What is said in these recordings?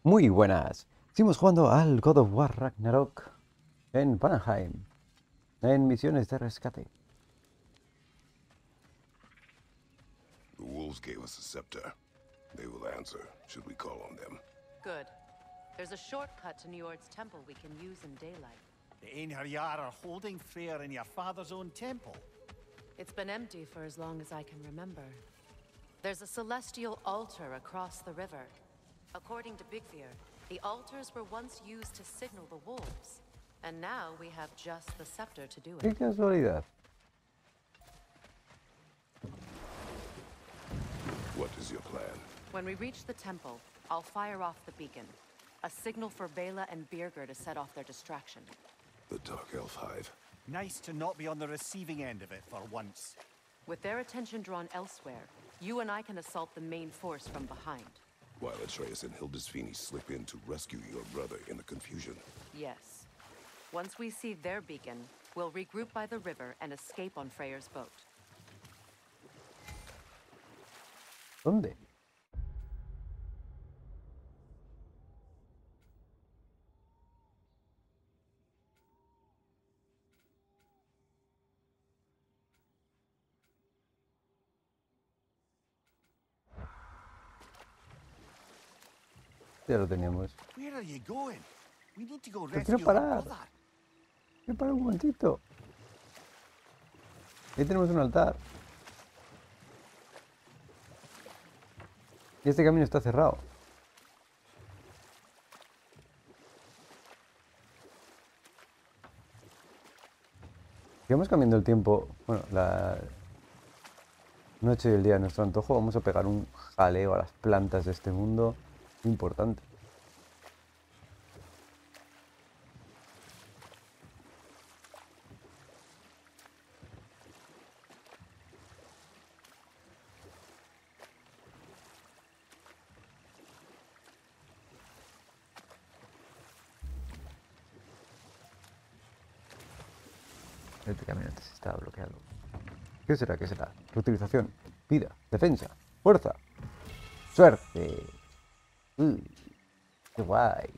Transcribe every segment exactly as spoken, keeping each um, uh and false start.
Muy buenas. Seguimos jugando al God of War Ragnarok en Vanaheim, en misiones de rescate. The wolves gave us a scepter. They will answer, should we call on them. Good. There's a shortcut to Njord's temple we can use in daylight. The Einherjar are holding Freyr in your father's own temple. It's been empty for as long as I can remember. There's a celestial altar across the river. According to Bigvir, the altars were once used to signal the wolves. And now we have just the scepter to do Qué it. casualidad. What is your plan? When we reach the temple, I'll fire off the beacon. A signal for Bela and Birgir to set off their distraction. The Dark Elf Hive. Nice to not be on the receiving end of it for once. With their attention drawn elsewhere, you and I can assault the main force from behind. While Atreus and Hildisvini slip in to rescue your brother in the confusion. Yes. Once we see their beacon, we'll regroup by the river and escape on Freyr's boat. ¿Dónde? Ya lo teníamos. Where are you going? We need to go Pero rescue quiero our parar. brother. Me para un momentito. Ahí tenemos un altar. Y este camino está cerrado. Si vamos cambiando el tiempo, bueno, la noche y el día a nuestro antojo, vamos a pegar un jaleo a las plantas de este mundo importante. Este camino antes estaba bloqueado. ¿Qué será? ¿Qué será? Reutilización, vida, defensa, fuerza, suerte. Uh, qué guay.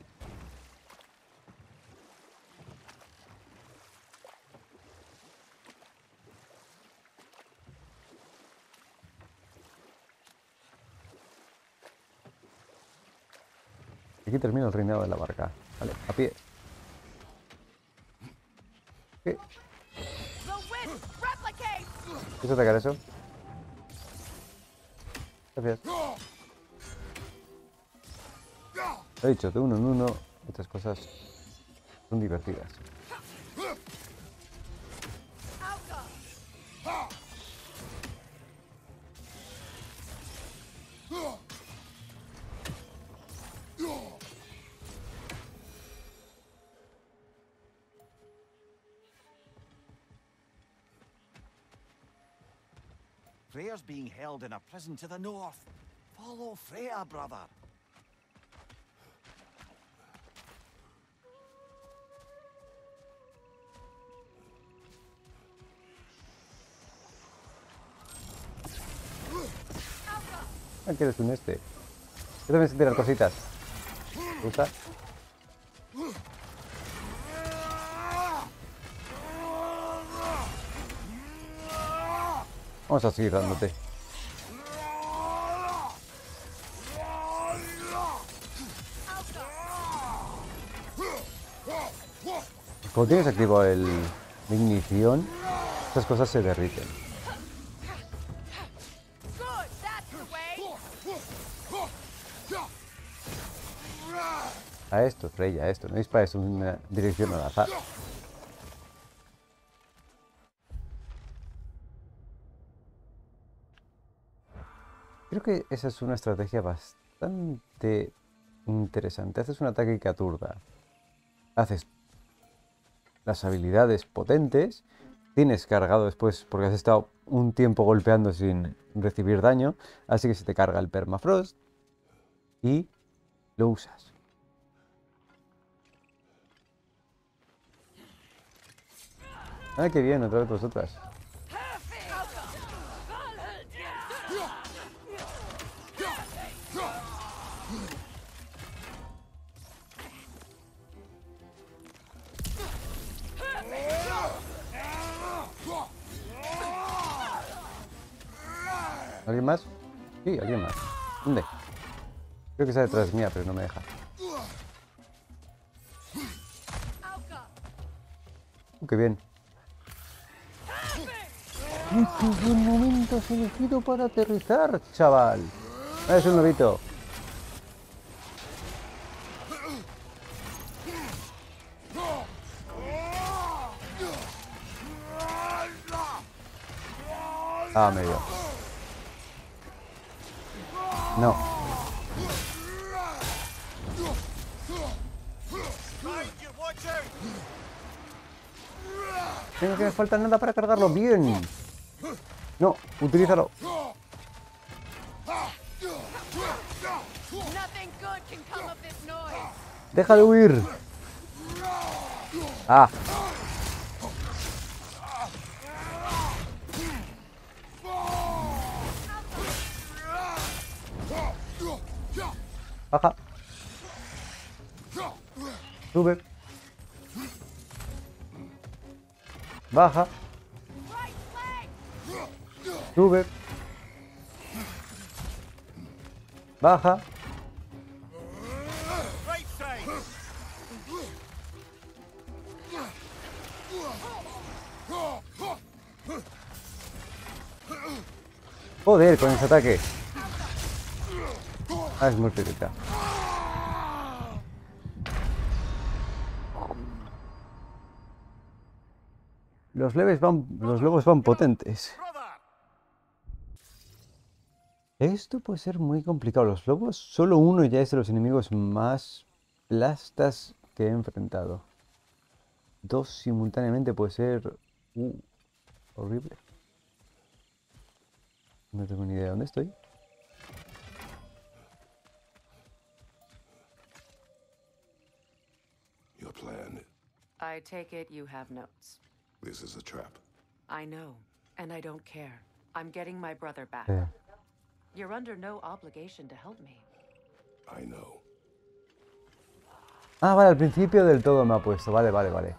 Aquí termina el reinado de la barca. Vale, a pie. ¿Qué? ¿Quieres atacar eso? Gracias. Lo he dicho, de uno en uno, estas cosas son divertidas. Freyr's being held in a prison to the north. Follow Freyr, brother. Ah, que eres un este. Yo también sé tirar cositas. ¿Te gusta? Vamos a seguir dándote. Como tienes activo el la ignición, estas cosas se derriten. A esto, Freya, a esto. No dispares en una dirección al azar. Creo que esa es una estrategia bastante interesante. Haces un ataque que aturda. Haces las habilidades potentes. Tienes cargado después porque has estado un tiempo golpeando sin recibir daño. Así que se te carga el permafrost. Y lo usas. Ah, qué bien, otra vez vosotras. ¿Alguien más? Sí, alguien más. ¿Dónde? Creo que está detrás mía, pero no me deja. Uh, qué bien. ¡Uy, qué buen momento has elegido para aterrizar, chaval! Ah, es un lobito. Ah, me dio. No. Tengo que me falta nada para cargarlo bien. No, utilízalo. Deja de huir. Ah. Baja. Sube. Baja. Sube. Baja. Joder, con ese ataque. Ah, es muy cerca. Los leves van, los lobos van potentes. Esto puede ser muy complicado. Los lobos, solo uno ya es de los enemigos más plastas que he enfrentado. Dos simultáneamente puede ser uh, horrible. No tengo ni idea de dónde estoy. Your plan. I take it you have notes. This is a trap. I know, and I don't care. I'm getting my brother back. Eh. You're under no obligation to help me. I know. Ah, vale, al principio del todo me ha puesto. Vale, vale, vale.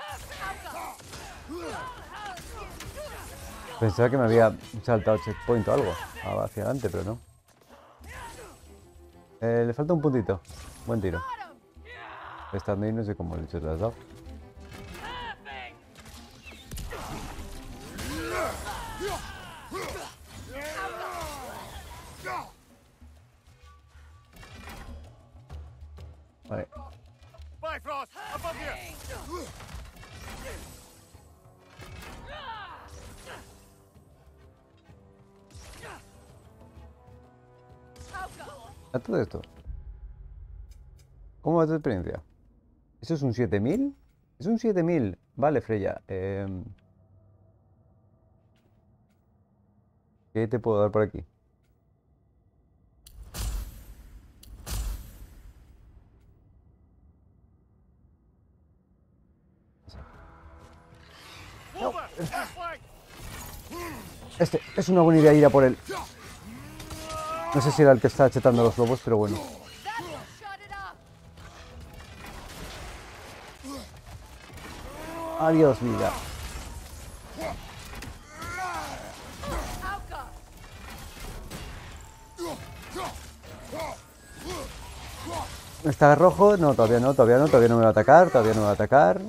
Pensaba que me había saltado checkpoint o algo. Ah, hacia adelante, pero no. Eh, le falta un puntito. Buen tiro. Estando ahí no sé cómo le he has dado. Vale. Bifrost, above here. A todo esto. ¿Cómo va tu experiencia? ¿Eso es un siete mil? Es un siete mil. Vale, Freya. Eh... ¿Qué te puedo dar por aquí? No. Este es una buena idea ir a por él. No sé si era el que está chetando los lobos, pero bueno. Adiós, vida. ¿Está rojo? No, todavía no, todavía no, todavía no me va a atacar, todavía no me va a atacar.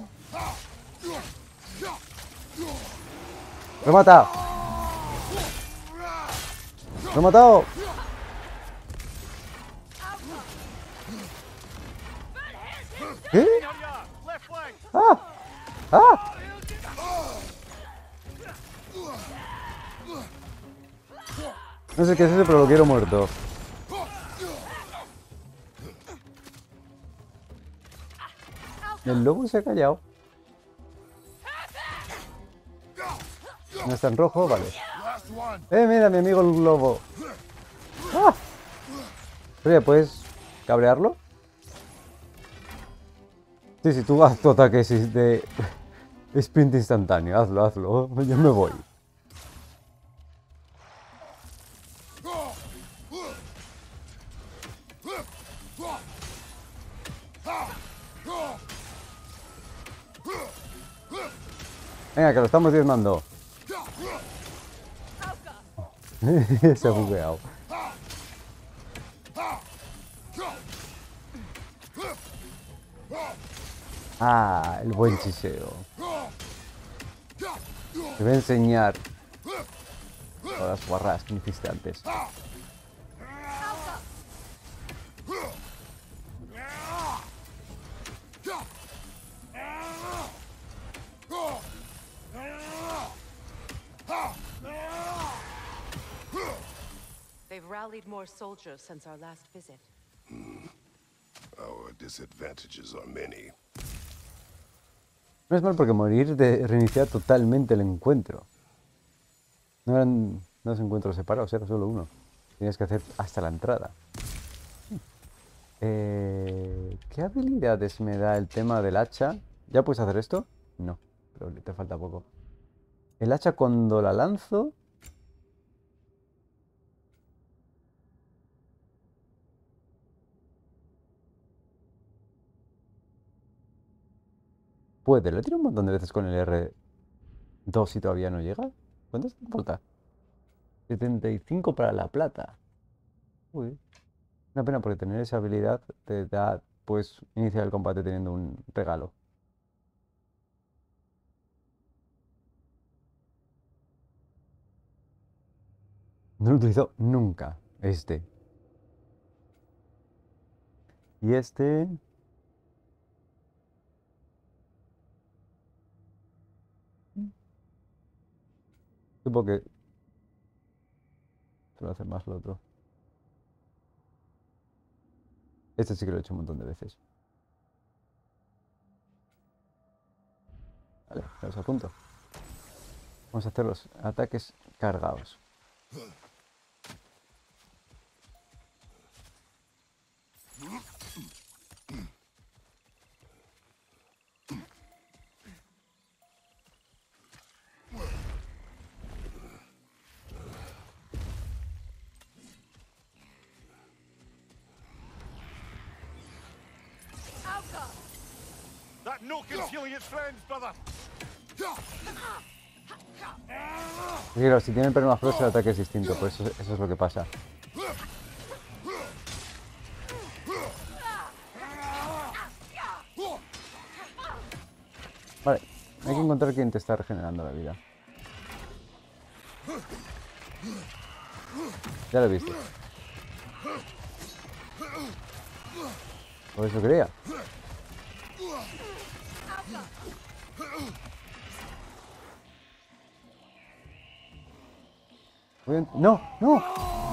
¡Lo he matado! ¡Lo he matado! ¿Qué? ¡Ah! ¡Ah! No sé qué es eso, pero lo quiero muerto. El lobo se ha callado. No está en rojo, vale. Eh, mira, mi amigo el lobo. ¡Ah! Oye, ¿puedes cabrearlo? Sí, sí, tú haz tu ataque de sprint instantáneo. Hazlo, hazlo. Yo me voy. Venga, que lo estamos diezmando. Se ha bugueado. Ah, el buen chiseo. Te voy a enseñar todas las guarradas que me hiciste antes. They've rallied more soldiers since our last visit. Our disadvantages are many. No es mal porque morir de reiniciar totalmente el encuentro. No eran dos encuentros separados, era solo uno. Tienes que hacer hasta la entrada. Eh, ¿Qué habilidades me da el tema del hacha? ¿Ya puedes hacer esto? No, pero te falta poco. El hacha cuando la lanzo... Puede, lo tiro un montón de veces con el R dos y todavía no llega. ¿Cuántos te falta? setenta y cinco para la plata. Uy. Una pena porque tener esa habilidad te da, pues, iniciar el combate teniendo un regalo. No lo he utilizado nunca, este. Y este... Supongo que... Se lo hace más lo otro. Este sí que lo he hecho un montón de veces. Vale, los apunto. Vamos a hacer los ataques cargados. That no concealing its friends, brother. Claro, si tienen permafrost el ataque es distinto, pues eso, eso es lo que pasa. Vale, hay que encontrar quién te está regenerando la vida. Ya lo he visto. Por eso quería. ¡No! ¡No!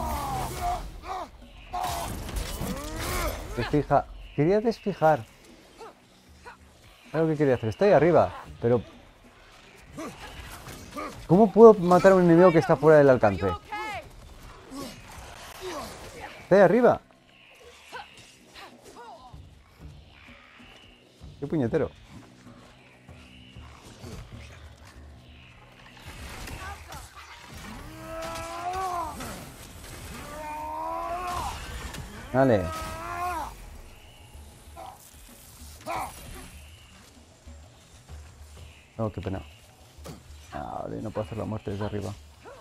Desfija. Quería desfijar. Es lo que quería hacer. Está ahí arriba. Pero... ¿cómo puedo matar a un enemigo que está fuera del alcance? Está ahí arriba. ¡Qué puñetero! Vale. Oh, qué pena. Ah, vale, no puedo hacer la muerte desde arriba.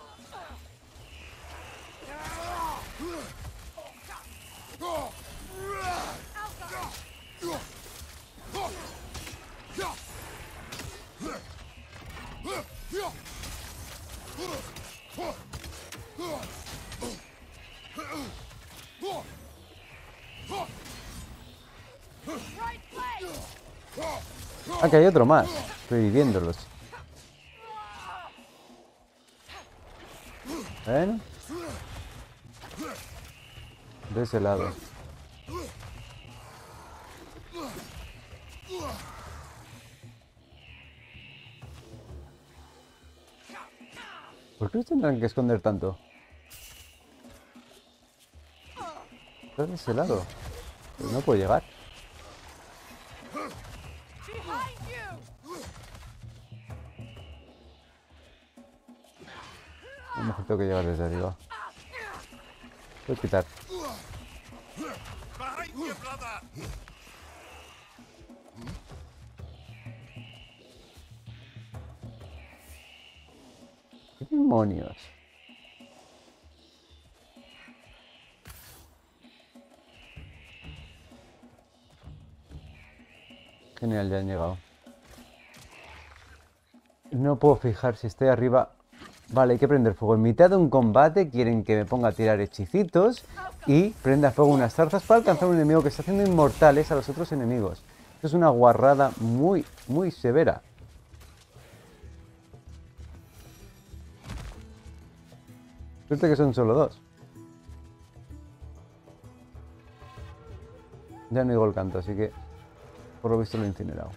Ah, que hay otro más, reviviéndolos. Bueno. De ese lado. ¿Por qué los tendrán que esconder tanto? Está de ese lado. Pero no puedo llegar. A lo mejor tengo que llegar desde arriba. Voy a quitar. Behind you, brother. ¿Qué demonios? Genial, ya han llegado. No puedo fijar si estoy arriba. Vale, hay que prender fuego. En mitad de un combate quieren que me ponga a tirar hechicitos y prenda fuego unas zarzas para alcanzar un enemigo que está haciendo inmortales a los otros enemigos. Esto es una guarrada muy, muy severa. Suerte que son solo dos. Ya no digo el canto, así que por lo visto lo he incinerado.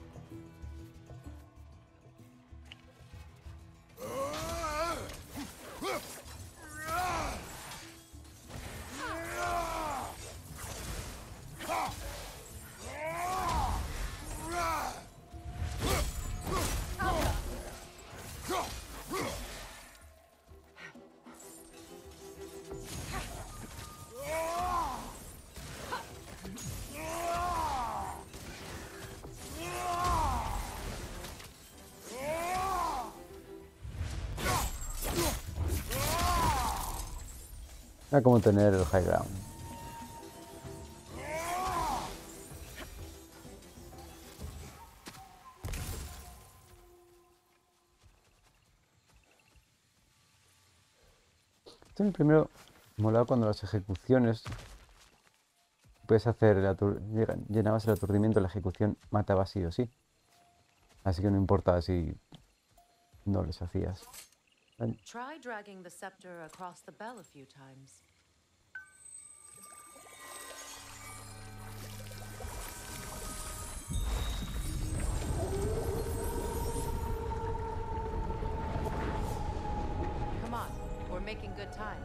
Era como tener el high ground. Esto en el primero molaba cuando las ejecuciones puedes hacer el atur... llenabas el aturdimiento, la ejecución mataba sí o sí. Así que no importaba si no les hacías. Vale. Try dragging the scepter across the bell a few times. Come on, we're making good time.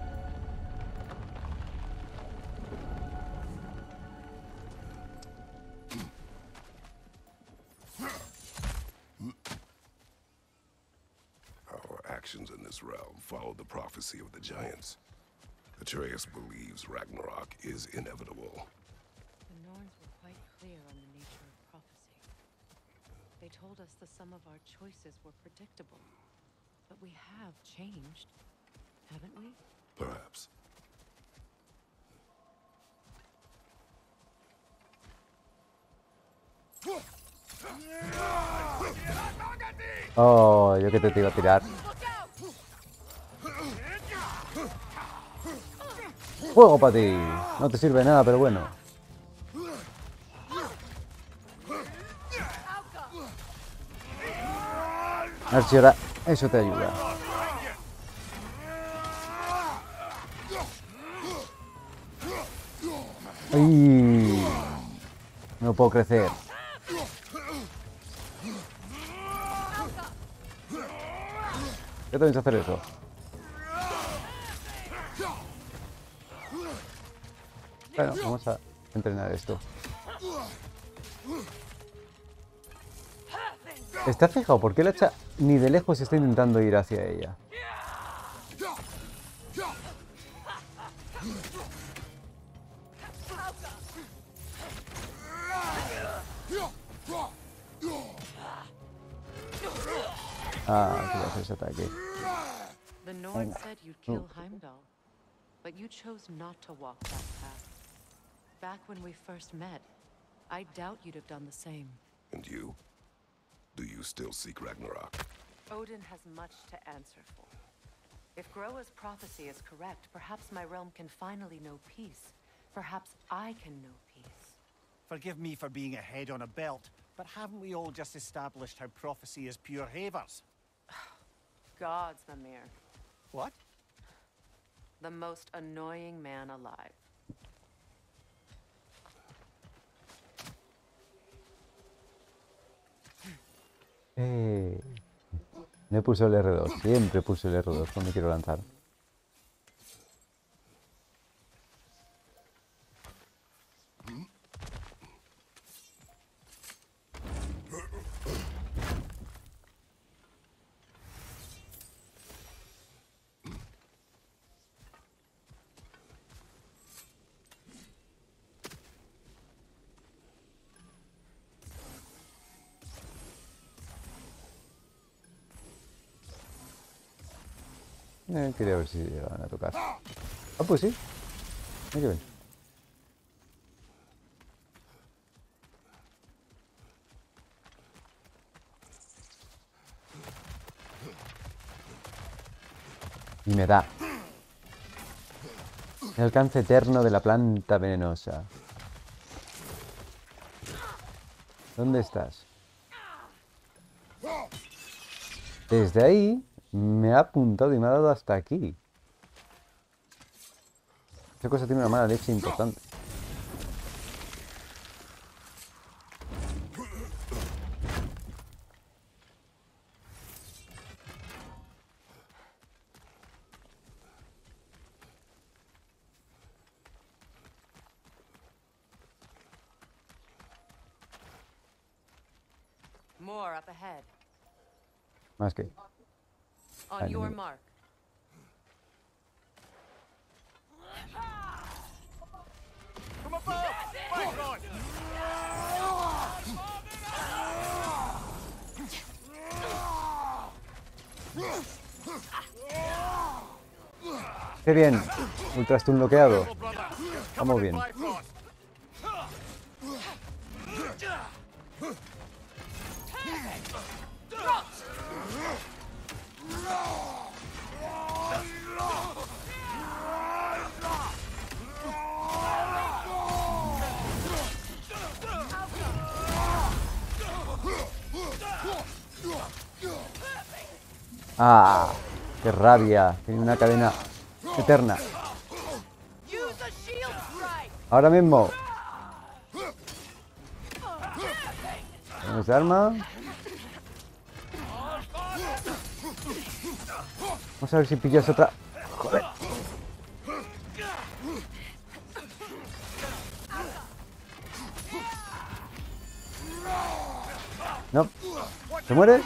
Actions in this realm follow the prophecy of the giants. Atreus believes Ragnarok is inevitable. The Norns were quite clear on the nature of prophecy. They told us the sum of our choices were predictable. But we have changed, haven't we? Perhaps. Oh, yo que te iba a tirar. Fuego para ti. No te sirve nada, pero bueno. A ver si ahora eso te ayuda. ¡Ay! No puedo crecer. ¿Qué te vas a hacer eso? Bueno, vamos a entrenar esto. ¿Está fijado? ¿Por qué el hacha ni de lejos está intentando ir hacia ella? Ah, que voy a hacer ese ataque. The Norns said you'd kill Heimdall, but you chose not to walk that path. Back when we first met, I doubt you'd have done the same. And you? Do you still seek Ragnarok? Odin has much to answer for. If Groa's prophecy is correct, perhaps my realm can finally know peace. Perhaps I can know peace. Forgive me for being a head on a belt, but haven't we all just established how prophecy is pure havers? Gods, Mimir. What? The most annoying man alive. Eh, me puse el erre dos. Siempre puse el erre dos cuando quiero lanzar. Eh, quería ver si llegaban a tocar. Ah, pues sí. Mira que bien. Y me da. El alcance eterno de la planta venenosa. ¿Dónde estás? Desde ahí me ha apuntado y me ha dado hasta aquí. Esa cosa tiene una mala leche importante. More up ahead. Más que... On Ay, your no. mark. From above! Fight on! ¡Qué bien! Ultra stun bloqueado. Careful, brother. You're Vamos covered in bien. Bifrost. ¡Ah! ¡Qué rabia! Tiene una cadena eterna. Use a shield strike. Ahora mismo. ¿Tenemos de arma? Vamos a ver si pillas otra. Joder. No. ¿Te mueres?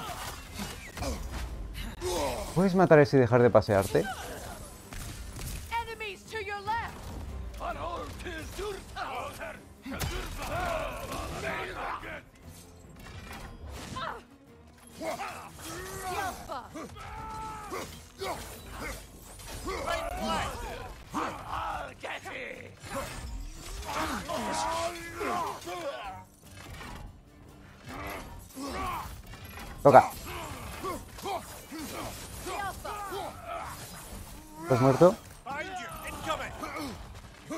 ¿Puedes matar a ese y dejar de pasearte? Enemies to your left. Toca. ¿Estás muerto? Behind you! Incoming!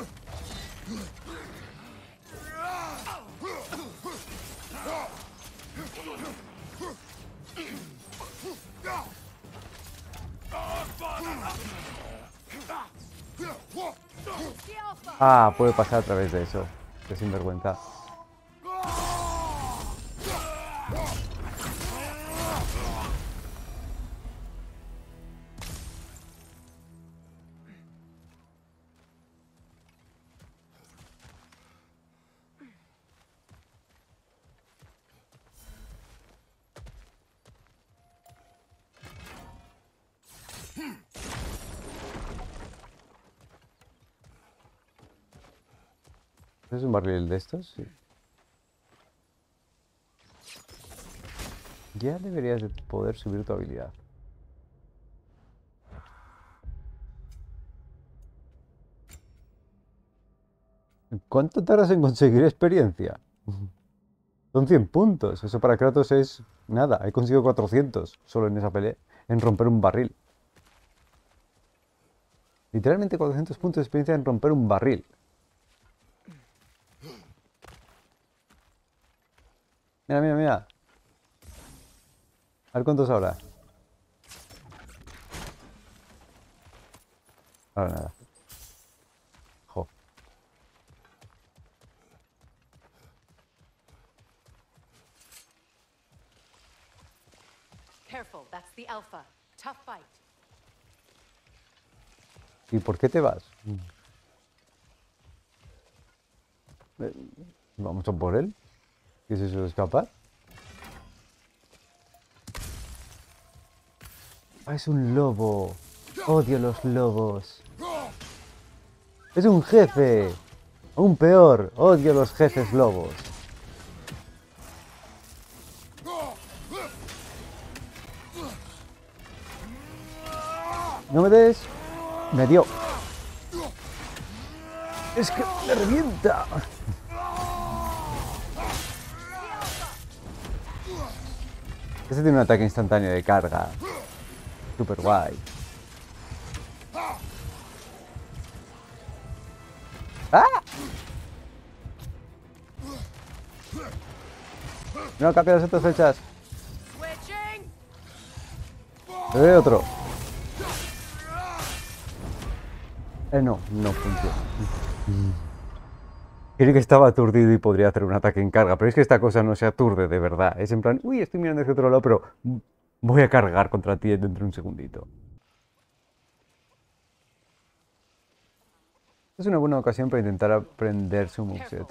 Ah, puede pasar a través de eso. Qué sinvergüenza. ¿Es un barril de estos? Sí. Ya deberías de poder subir tu habilidad. ¿Cuánto tardas en conseguir experiencia? Son cien puntos. Eso para Kratos es nada. He conseguido cuatrocientos solo en esa pelea. En romper un barril. Literalmente cuatrocientos puntos de experiencia en romper un barril. Mira, mira, mira. A ver cuántos ahora. Ahora nada. Jo. Careful, that's the Alpha. Tough fight. ¿Y por qué te vas? Eh, Vamos a por él. ¿Qué es eso de escapar? Ah, es un lobo. Odio los lobos. Es un jefe. Aún peor. Odio los jefes lobos. No me des. Me dio. Es que me revienta. Este tiene un ataque instantáneo de carga. Super guay. ¡Ah! No, cambia las otras flechas. Eh, otro. Eh, no, no funciona. Creí que estaba aturdido y podría hacer un ataque en carga, pero es que esta cosa no se aturde de verdad. Es en plan, uy, estoy mirando hacia otro lado, pero voy a cargar contra ti dentro de un segundito. Es una buena ocasión para intentar aprender su moveset.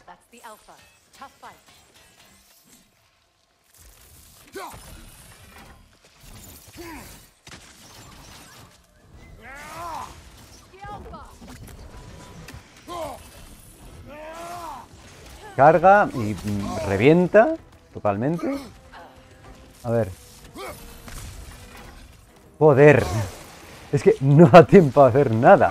Carga y mm, revienta totalmente. A ver. Joder. Es que no da tiempo a hacer nada.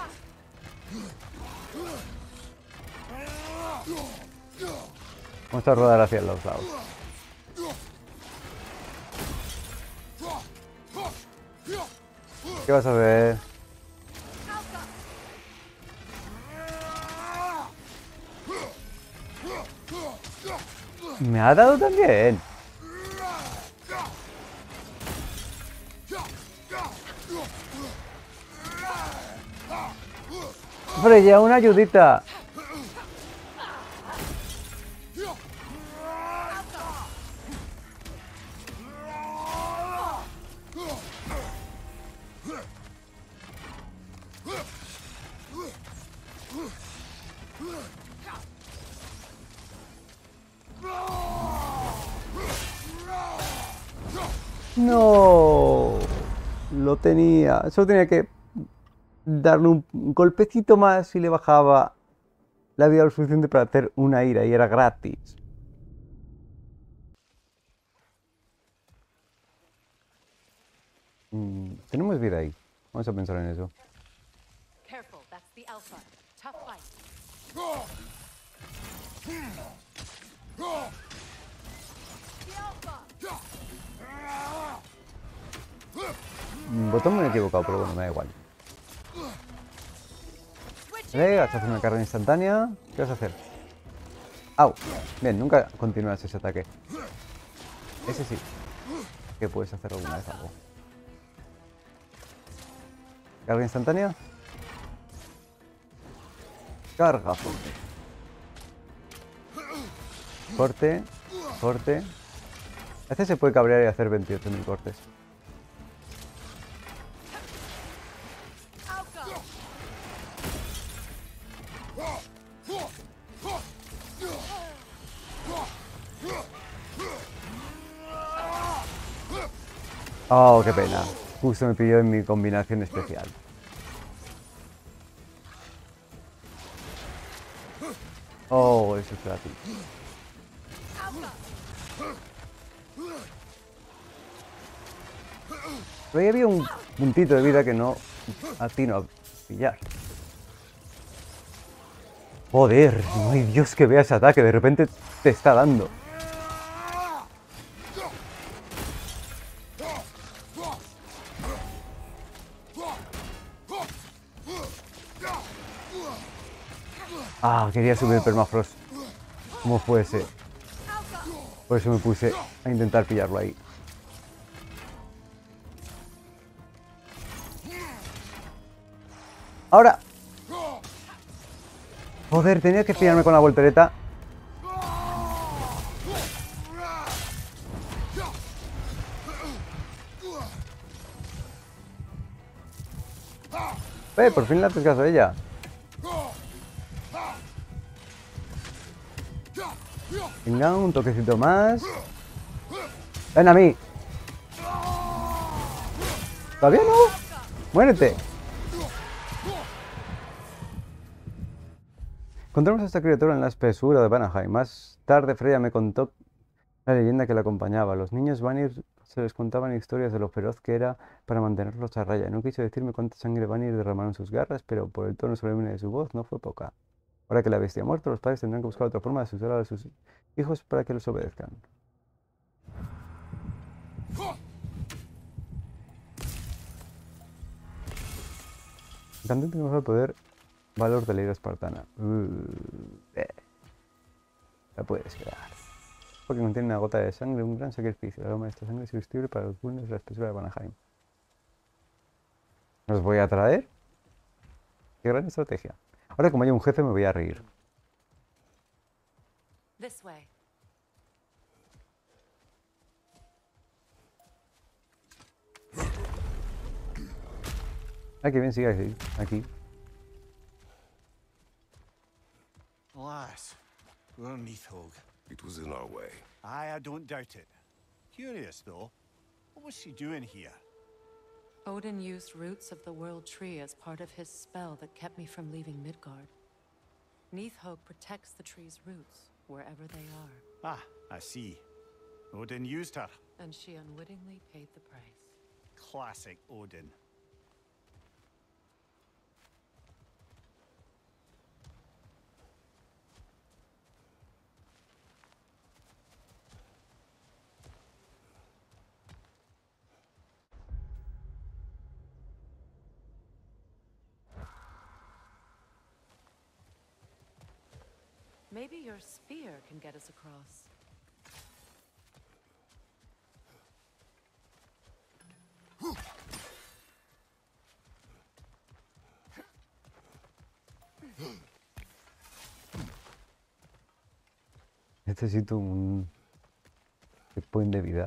Vamos a rodar hacia los lados. ¿Qué vas a hacer? Me ha dado también. Freya, una ayudita. No, lo tenía. Solo tenía que darle un golpecito más y le bajaba la vida lo suficiente para hacer una ira y era gratis. Mm, tenemos vida ahí. Vamos a pensar en eso. Careful, that's the Alpha. Tough fight. Mm, botón me he equivocado, pero bueno, me da igual. Vale, vas a hacer una carga instantánea. ¿Qué vas a hacer? ¡Au! Bien, nunca continúas ese ataque. Ese sí. Que puedes hacer alguna vez algo. Carga instantánea. Carga fuerte. Corte. Corte. A veces se puede cabrear y hacer veintiocho mil cortes. Oh, qué pena. Justo me pidió en mi combinación especial. Oh, eso es gratis. Pero ahí había un puntito de vida que no atino a pillar. Joder, no hay Dios que vea ese ataque, de repente te está dando. Ah, quería subir el permafrost. Como fuese. Por eso me puse a intentar pillarlo ahí. ¡Ahora! Joder, tenía que pillarme con la voltereta. Eh, por fin le haces caso a ella. Venga, un toquecito más. ¡Ven a mí! ¿Todavía no? ¡Muérete! Encontramos a esta criatura en la espesura de Vanaheim. Más tarde Freya me contó la leyenda que la acompañaba. Los niños Vanir se les contaban historias de lo feroz que era para mantenerlos a raya. No quiso decirme cuánta sangre Vanir derramaron sus garras, pero por el tono solemne de su voz no fue poca. Ahora que la bestia ha muerto, los padres tendrán que buscar otra forma de asustar a sus hijos para que los obedezcan. Cantante que mejor poder Valor de la ira espartana. Uh, eh. La puedes quedar. Porque contiene una gota de sangre, un gran sacrificio. El aroma de esta sangre es irresistible para los vulnes de la espesura de Vanaheim. ¿Os voy a traer? ¡Qué gran estrategia! Ahora, como haya un jefe, me voy a reír. This way. Ah, qué bien, sigue aquí. aquí. Alas, we're Neathhog. It was in our way. Aye, I don't doubt it. Curious, though. What was she doing here? Odin used roots of the World Tree as part of his spell that kept me from leaving Midgard. Neathhog protects the tree's roots, wherever they are. Ah, I see. Odin used her. And she unwittingly paid the price. Classic Odin. Maybe your spear can get us across. Necesito un checkpoint de vida.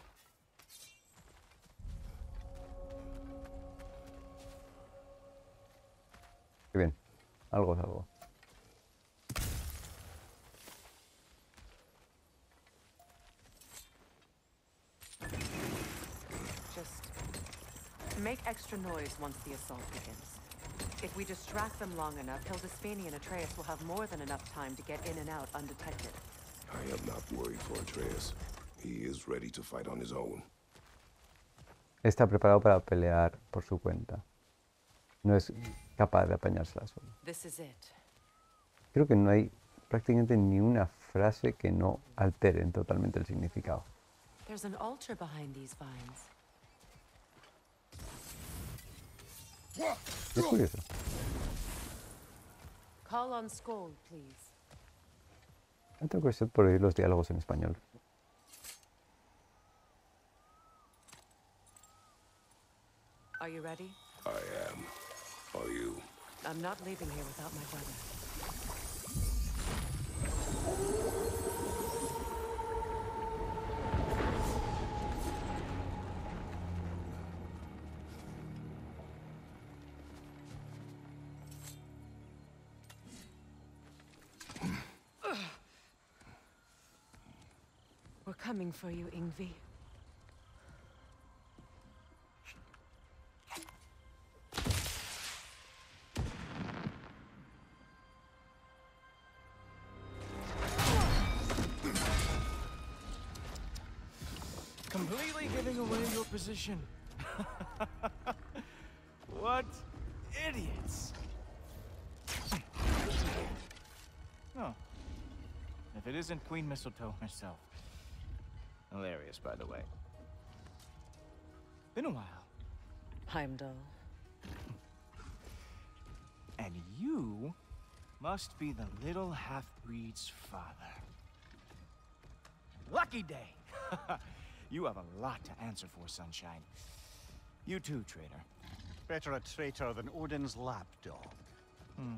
Qué bien. Algo es algo. Make extra noise once the assault begins. If we distract them long enough, Hildisfini and Atreus will have more than enough time to get in and out undetected. I am not worried for Atreus. He is ready to fight on his own. Está preparado para pelear por su cuenta. No es capaz de apañársela solo. This is it. Creo que no hay prácticamente ni una frase que no alteren totalmente el significado. There's an altar behind these vines. Es curioso. Call on Skoll, please. No tengo curiosidad por oír los diálogos en español. Are you ready? I am. Are you? I'm not leaving here without my brother. We're coming for you, Ingvi. Completely giving away your position. What idiots. Oh. If it isn't Queen Mistletoe herself. Hilarious, by the way. Been a while. Heimdall. And you must be the little half-breed's father. Lucky day! You have a lot to answer for, Sunshine. You too, traitor. Better a traitor than Odin's lapdog. Hmm.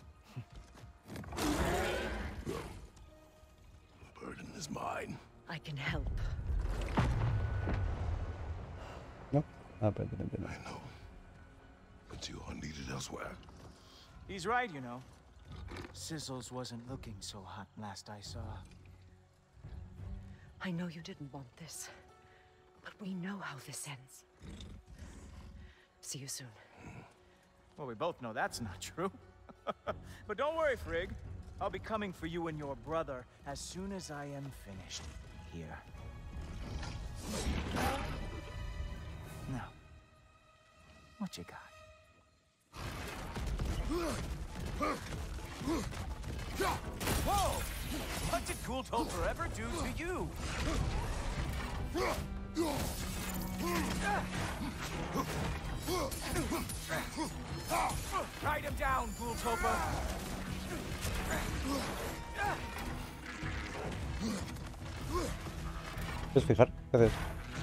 The burden is mine. I can help. No, aparentemente no. I know. But you are needed elsewhere. He's right, you know. Sizzles wasn't looking so hot last I saw. I know you didn't want this, but we know how this ends. See you soon. Well, we both know that's not true. But don't worry, Frigg. I'll be coming for you and your brother as soon as I am finished here. Now, what you got? Whoa! What did Gultol forever do to you? Write him down, Ghoultoper. ¿Puedes fijar? ¿Qué haces?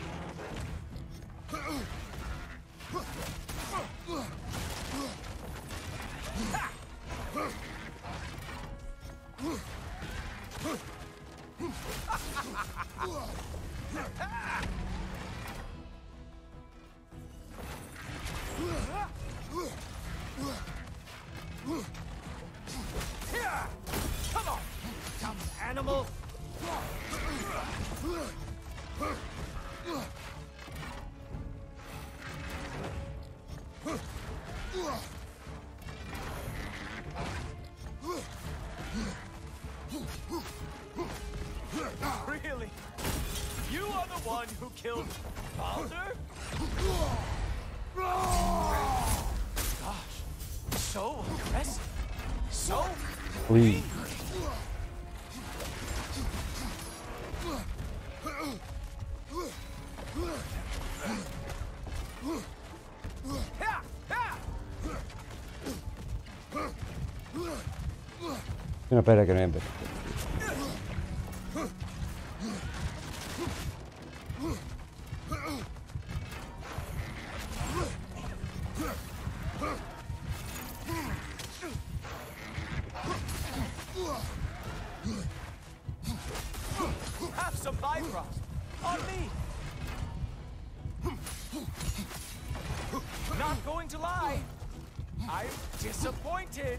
Come on, dumb animal. Really? You are the one who killed Baldur? Gosh, so aggressive. So Uy. Una espera que no empiece. Have some Bifrost on me. Not going to lie, I'm disappointed.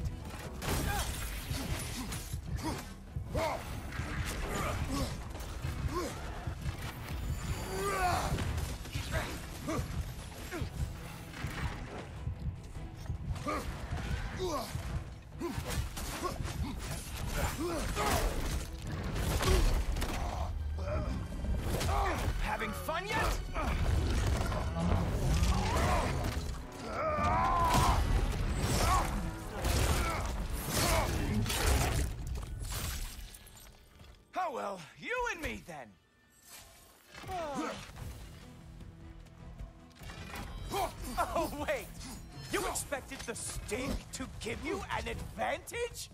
Having fun yet? Oh well, you and me then. Oh wait, you expected the stink to give you an advantage?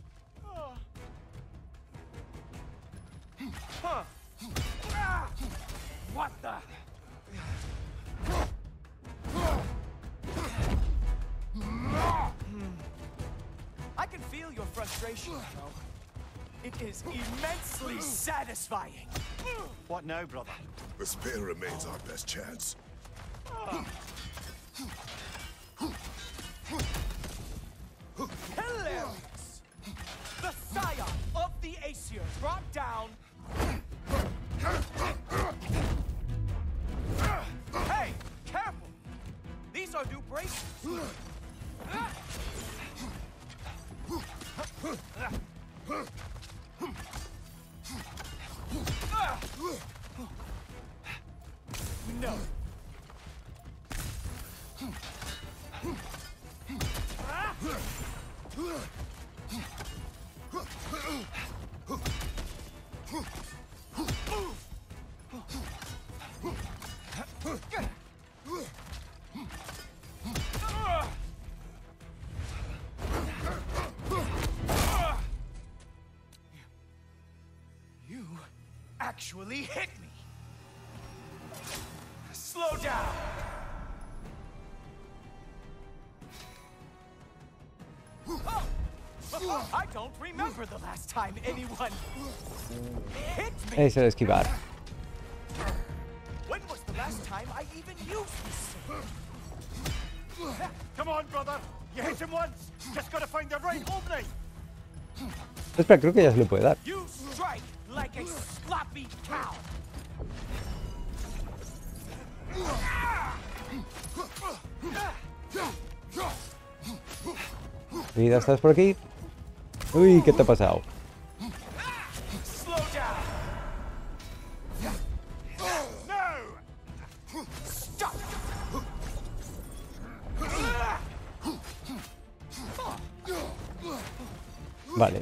Huh. Ah! What the? I can feel your frustration, though. It is immensely satisfying. What now, brother? The spear remains our best chance. Hilarious! The scion of the Aesir brought down... Hey, careful! These are new braces. No. You actually hit me. Slow down. Oh, I don't remember the last time anyone hit me. Ese de esquivar. When was the last time I even used this? Come on, brother. You hit him once. Just gotta find the right opening. Espera, creo que ya se le puede dar. You strike like a sloppy cow. Vida, ¿estás por aquí? Uy, ¿qué te ha pasado? Slow down. No. Stop. Vale.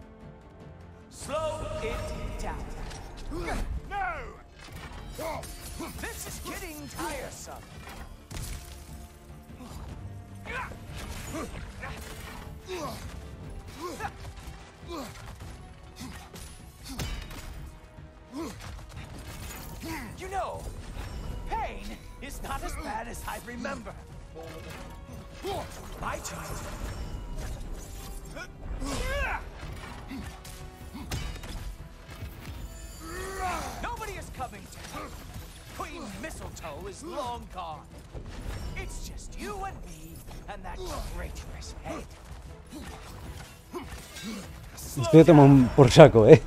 Slow it down. No. This is getting tiresome. You know, pain is not as bad as I remember. My turn. Nobody is coming to help. Queen Mistletoe is long gone. It's just you and me and that traitorous head. Estoy tomando por saco, eh.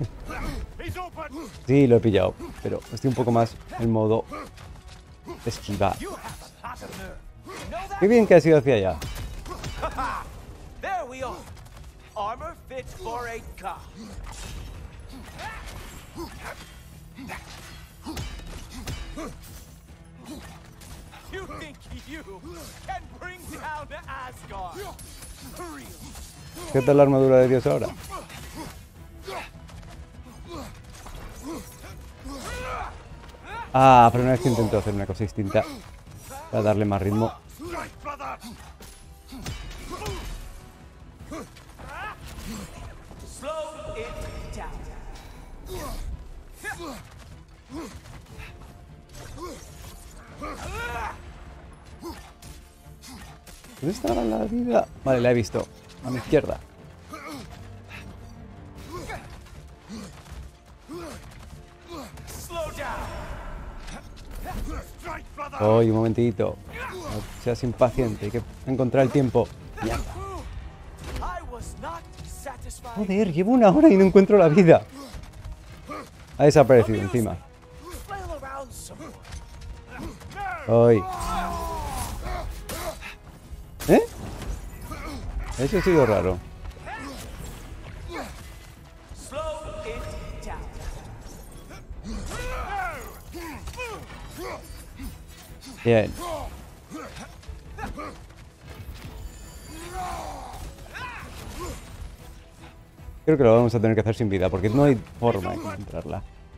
Sí, lo he pillado, pero estoy un poco más en modo esquivar. Qué bien que ha sido hacia allá. There we are. Armor fit for a god. You think you can bring down Asgard? ¿Qué tal la armadura de Dios ahora? Ah, pero una vez que intento hacer una cosa distinta para darle más ritmo. Slow it down. ¿Dónde estaba la vida? Vale, la he visto. A mi izquierda. Oye, un momentito. No seas impaciente, hay que encontrar el tiempo. Mierda. Joder, llevo una hora y no encuentro la vida. Ha desaparecido encima. Hoy. ¿Eh? Eso ha sido raro. Bien. Creo que lo vamos a tener que hacer sin vida, porque no hay forma de encontrarla.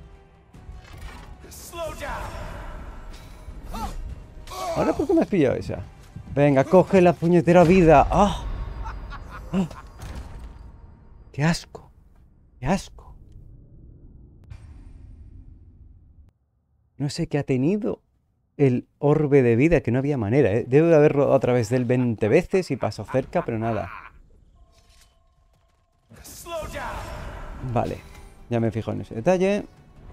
¿Ahora por qué me has pillado esa? Venga, coge la puñetera vida. ¡Ah! ¡Ah! ¡Qué asco! ¡Qué asco! No sé qué ha tenido el orbe de vida, que no había manera, ¿eh? Debo de haberlo a través del veinte veces y pasó cerca, pero nada. Vale, ya me fijo en ese detalle.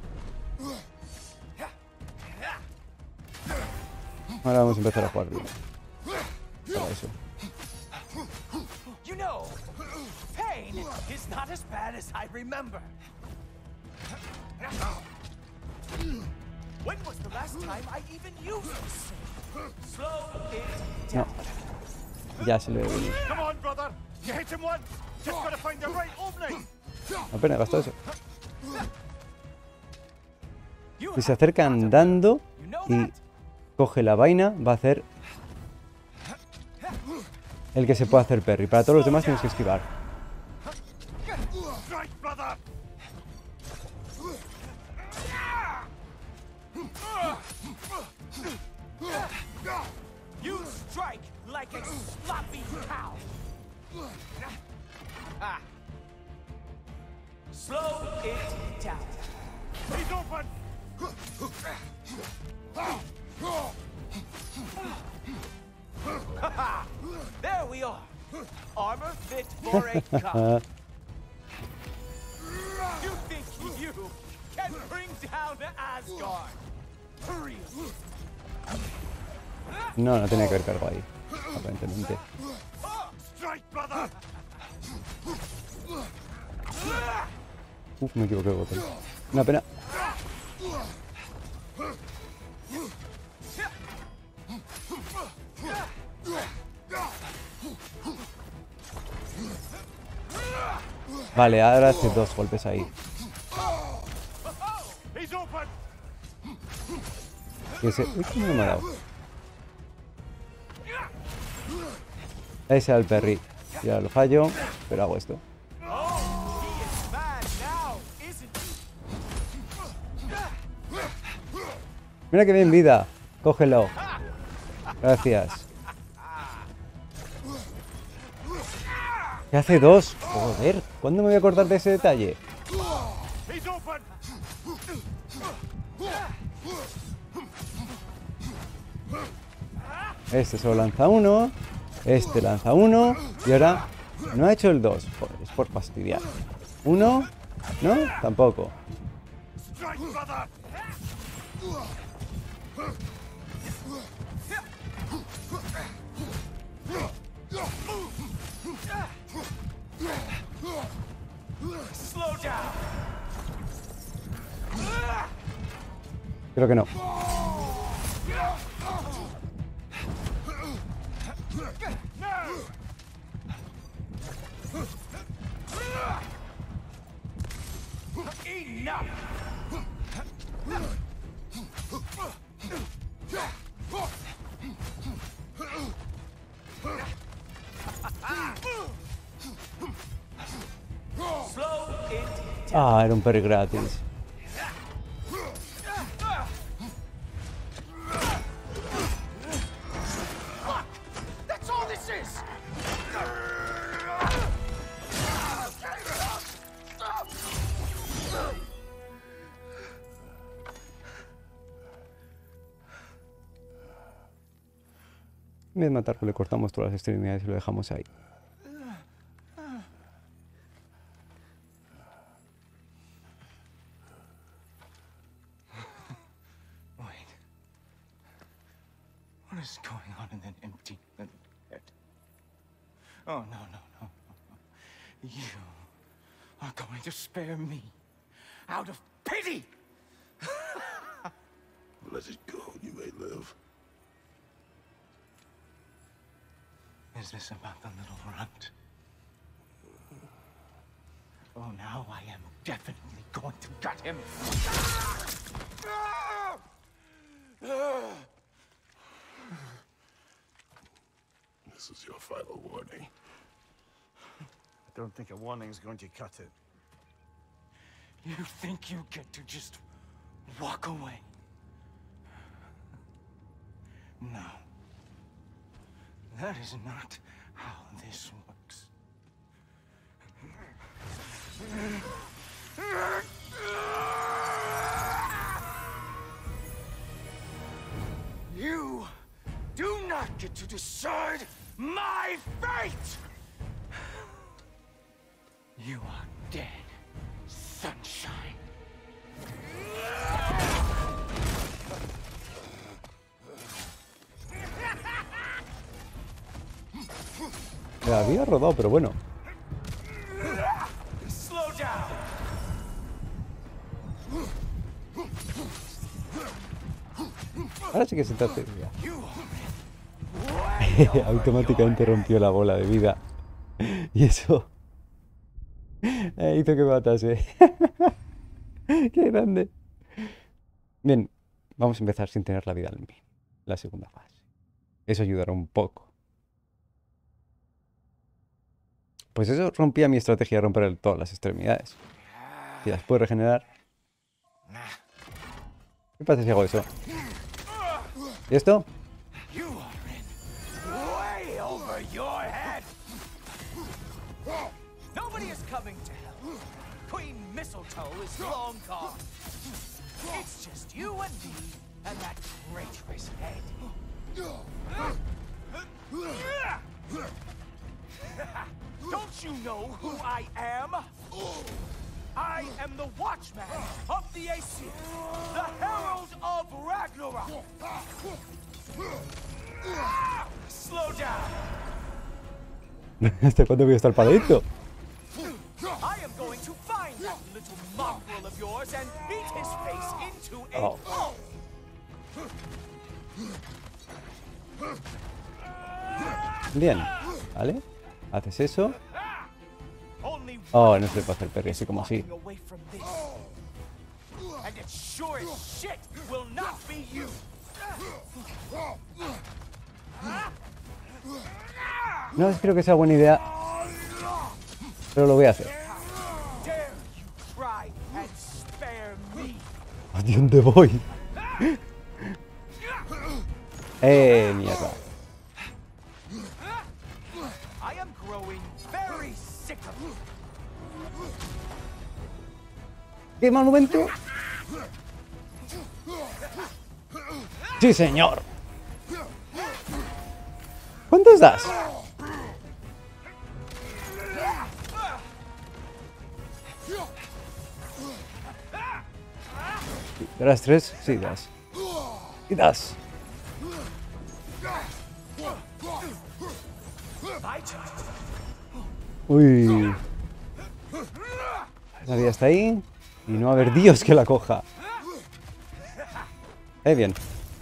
Ahora vamos a empezar a jugar bien. Para eso. You know, pain is not as bad as I remember. When was the last time I even used this? Slow it down. No. Ya se lo he venido. Come on, brother. You hit him once. Just gotta find the right opening. Apenas gastó eso. Si se acerca andando y coge la vaina, va a hacer el que se puede hacer parry. Para todos los demás tienes que esquivar. You strike like a sloppy cow. Ah. Slow it down. He's open. There we are. Armor fit for a god. You think you can bring down Asgard? No, no tenía que haber cargado ahí, aparentemente. Uf, me equivoqué de botón. Una pena. Vale, ahora hace dos golpes ahí. Ese... Uy, ¿cómo no me ha dado? Ese al perry. Ya lo fallo, pero hago esto. Mira que bien, vida. Cógelo. Gracias. ¿Qué hace dos? Joder, ¿cuándo me voy a acordar de ese detalle? Este solo lanza uno. Este lanza uno. Y ahora no ha hecho el dos. Joder, es por fastidiar. Uno. ¿No? Tampoco. Creo que no. Ah, era un perry gratis. En vez de matarlo, le cortamos todas las extremidades y lo dejamos ahí. Wait. What is going on in that empty little head? Oh, no, no, no, no. You are going to spare me out of pity! Let it go, you may live. Is this about the little runt? Oh, now I am definitely going to gut him. This is your final warning. I don't think a warning's going to cut it. You think you get to just walk away? No. That is not how this works. You do not get to decide my fate! You are dead, sunshine. Me había rodado, pero bueno. Slow down. Ahora sí que se trata de vida. Automáticamente rompió la bola de vida. Y eso eh, hizo que me matase. ¡Qué grande! Bien, vamos a empezar sin tener la vida en mí. La segunda fase. Eso ayudará un poco. Pues eso rompía mi estrategia de romper todas las extremidades. Si las puedo regenerar. ¿Qué pasa si hago eso? ¿Y esto? Don't you know who I am? I am the Watchman of the Aesir, the Herald of Ragnarok. Slow down. ¿Hasta cuándo voy a estar paradito? I am going to find that little mongrel of yours and beat his face into a Oh. pulp. Bien, ¿vale? Haces eso. Oh, no se le puede hacer perry así como así. No creo que sea buena idea, pero lo voy a hacer. ¿A dónde voy? Eh, mierda. I am growing very sick of you. ¡Qué mal momento! ¡Sí, señor! ¿Cuántos das? ¿Das tres? Sí, das. Y das. Uy. La vida está ahí. Y no va a haber Dios que la coja. Eh, bien.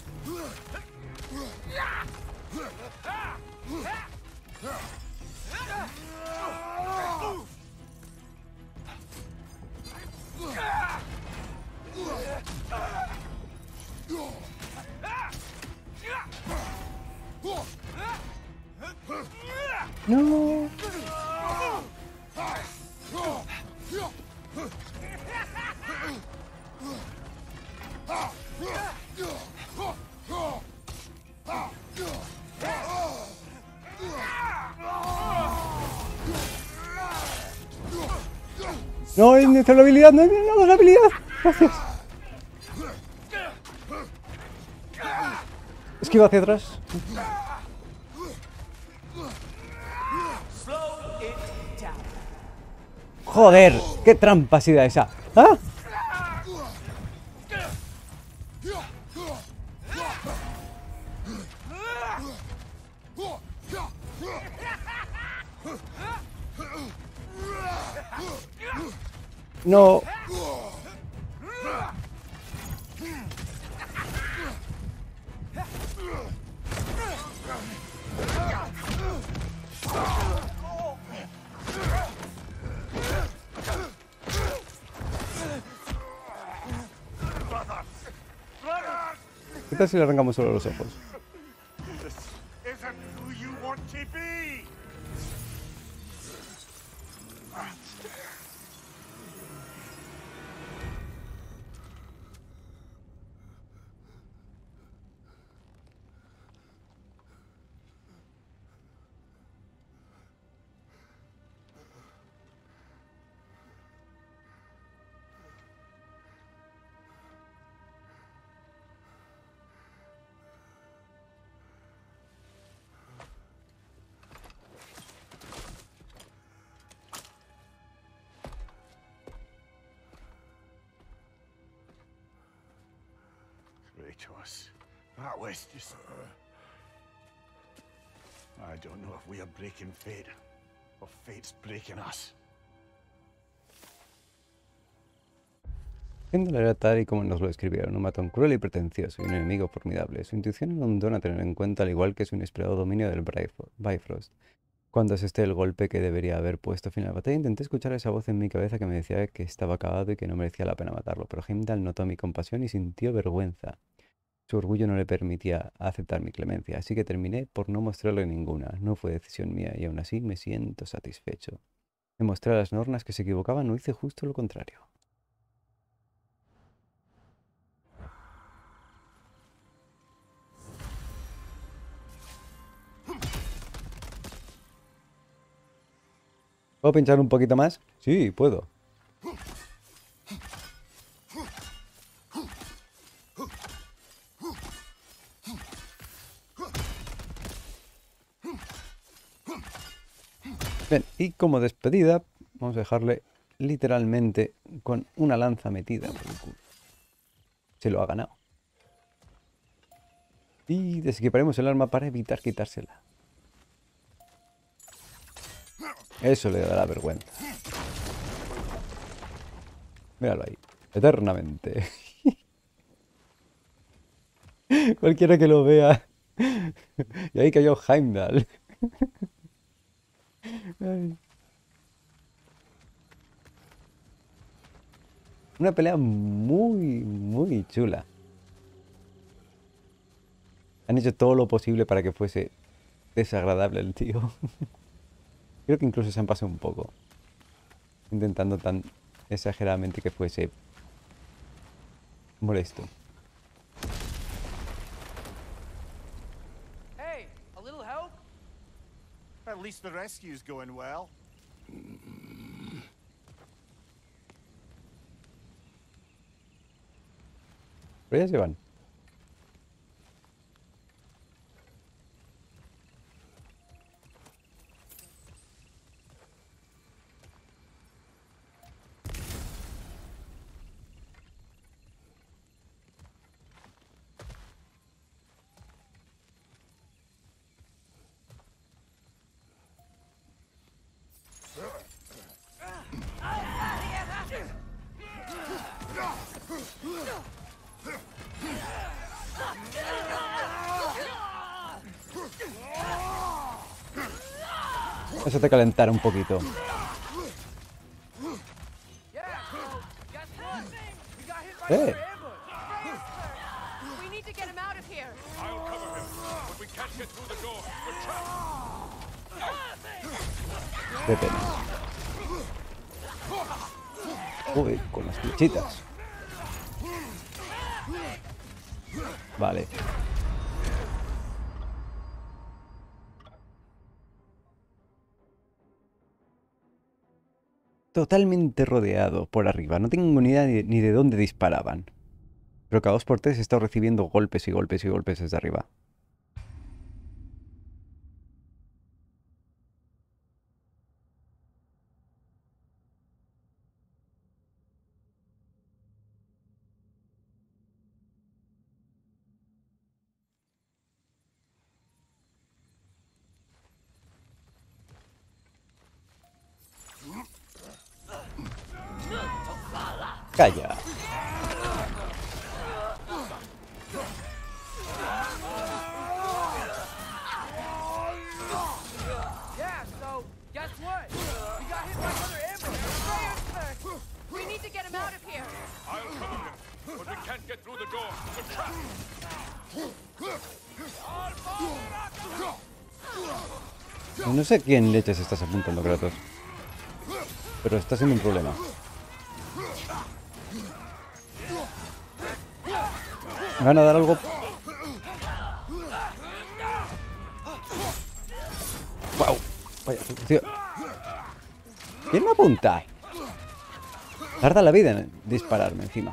No. No, necesito la habilidad, no, no, no, la habilidad. Gracias. Esquiva hacia atrás. Joder, qué trampa ha sido esa. ¿Ah? No. ¿Qué tal si le arrancamos solo los ojos? Kratos, that was just... I don't know if we are breaking fate, or fate's breaking us. Siendo la era tal y como nos lo escribieron, un matón cruel y pretencioso y un enemigo formidable. Su intuición era un don a tener en cuenta, al igual que su inesperado dominio del Bifrost. Cuando asesté el golpe que debería haber puesto fin a la batalla, intenté escuchar esa voz en mi cabeza que me decía que estaba acabado y que no merecía la pena matarlo, pero Heimdall notó mi compasión y sintió vergüenza. Su orgullo no le permitía aceptar mi clemencia, así que terminé por no mostrarle ninguna. No fue decisión mía y aún así me siento satisfecho. Demostré a las nornas que se equivocaban, no hice justo lo contrario. ¿Puedo pinchar un poquito más? Sí, puedo. Bien, y como despedida, vamos a dejarle literalmente con una lanza metida por el culo. Se lo ha ganado. Y desequiparemos el arma para evitar quitársela. Eso le dará vergüenza. Míralo ahí. Eternamente. Cualquiera que lo vea. Y ahí cayó Heimdall. Ay. Una pelea muy, muy chula. Han hecho todo lo posible para que fuese desagradable el tío. Creo que incluso se han pasado un poco. Intentando tan exageradamente que fuese molesto. least the rescue's going well. Pero ya se van. Eso te calentará un poquito. Eh. We need to get him out of here. I'll cover him, but we can't get through the door. We're trapped. Qué pena. Uy, con las flechitas. Vale. Totalmente rodeado por arriba. No tengo ni idea ni de dónde disparaban. Pero cada dos por tres he estado recibiendo golpes y golpes y golpes desde arriba. Calla. Yeah, so guess what? We got hit by another ambush. We need to get him out of here. I'll cover him, but we can't get through the door. We're trapped. No sé quién leches estás apuntando, Kratos. Pero está siendo un problema. ¿Me van a dar algo? ¡Wow! Vaya, tío. ¿Quién me apunta? Tarda la vida en dispararme encima.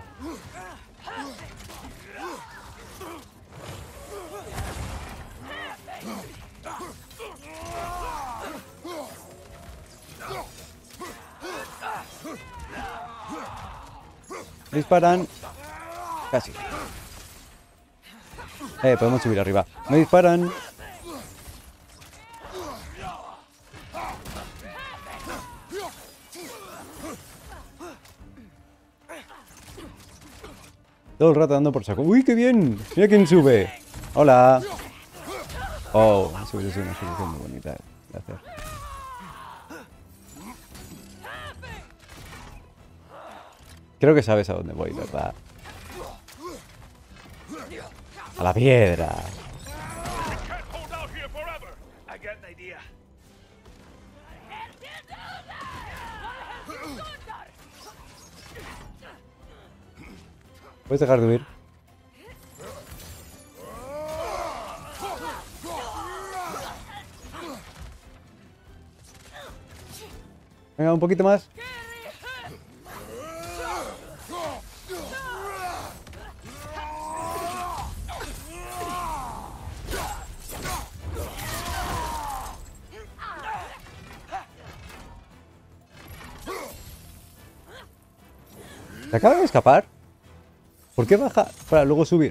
Disparan. Casi. Eh, podemos subir arriba. Me disparan. Todo el rato dando por saco. ¡Uy, qué bien! ¡Mira quién sube! ¡Hola! Oh, eso es una solución muy bonita de hacer. Creo que sabes a dónde voy, ¿verdad? A la piedra. Can't hold out here forever. I got an idea. ¿Puedes dejar de huir? Venga, un poquito más. ¿Se acaba de escapar? ¿Por qué baja para luego subir?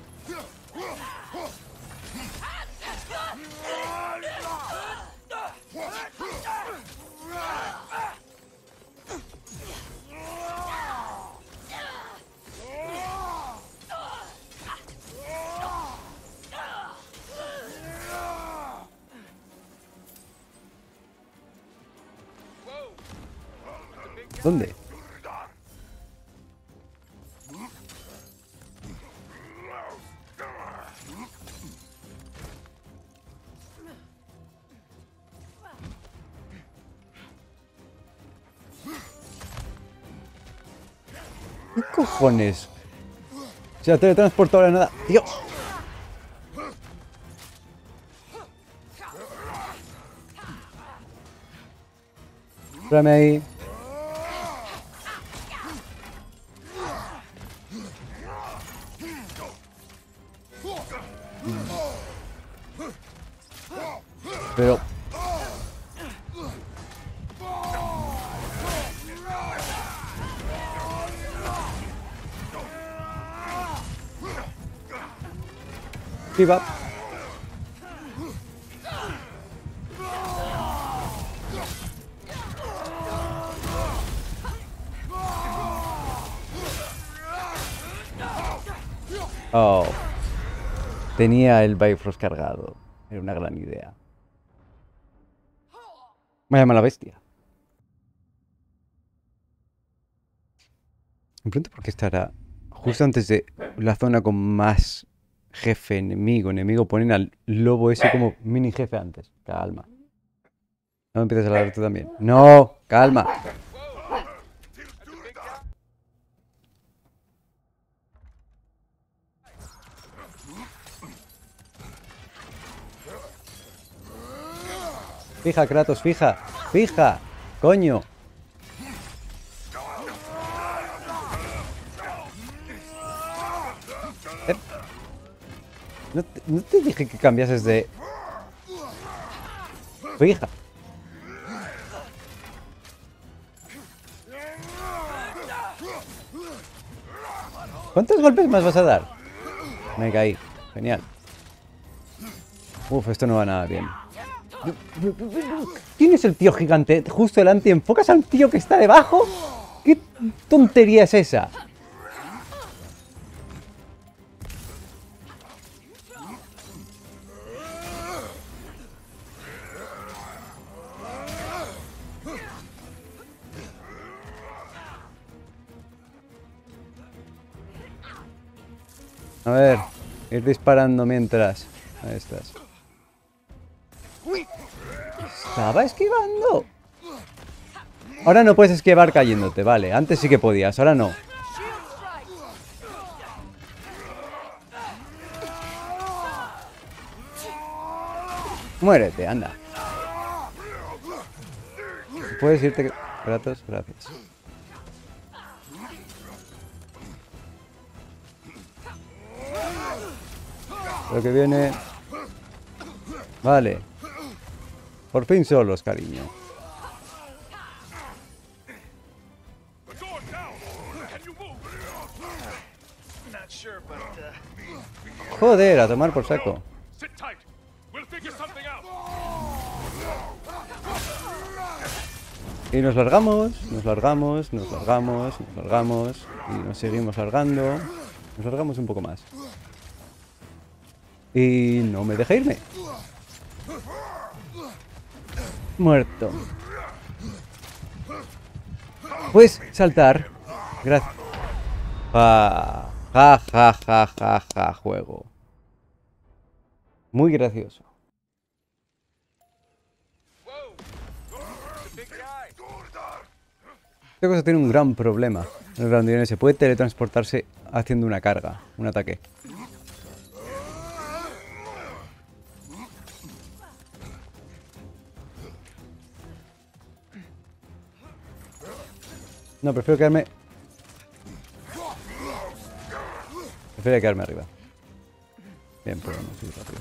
¿Dónde? ¿Qué cojones? O sea, teletransportadora nada. ¡Dios! Espérame ahí. Pero... Give up. Oh. Tenía el Bifrost cargado. Era una gran idea. Me llama la bestia. Me pregunto por qué estará justo antes de la zona con más jefe, enemigo, enemigo. Ponen al lobo ese como mini jefe antes. Calma. No me empieces a hablar tú también. No, calma. Fija, Kratos, fija. Fija. Coño. Eh. ¿No, te, ¿No te dije que cambiases de... Fija. ¿Cuántos golpes más vas a dar? Me caí. Genial. Uf, esto no va nada bien. ¿Quién es el tío gigante justo delante? ¿Enfocas al tío que está debajo? ¿Qué tontería es esa? A ver, ir disparando mientras. Ahí estás. Estaba esquivando. Ahora no puedes esquivar cayéndote, vale. Antes sí que podías, ahora no. Muérete, anda. Puedes irte... Kratos, gracias. Lo que viene... Vale. Por fin solos, cariño. Joder, a tomar por saco. Y nos largamos, nos largamos, nos largamos, nos largamos. Y nos seguimos largando. Nos largamos un poco más. Y no me deja irme. Muerto. Puedes saltar. Gracias. Ja, ja, ja, ja, ja, ja, juego. Muy gracioso. Esta cosa tiene un gran problema. El Grandione se puede teletransportarse haciendo una carga, un ataque. No, prefiero quedarme... Prefiero quedarme arriba. Bien, podemos ir rápido.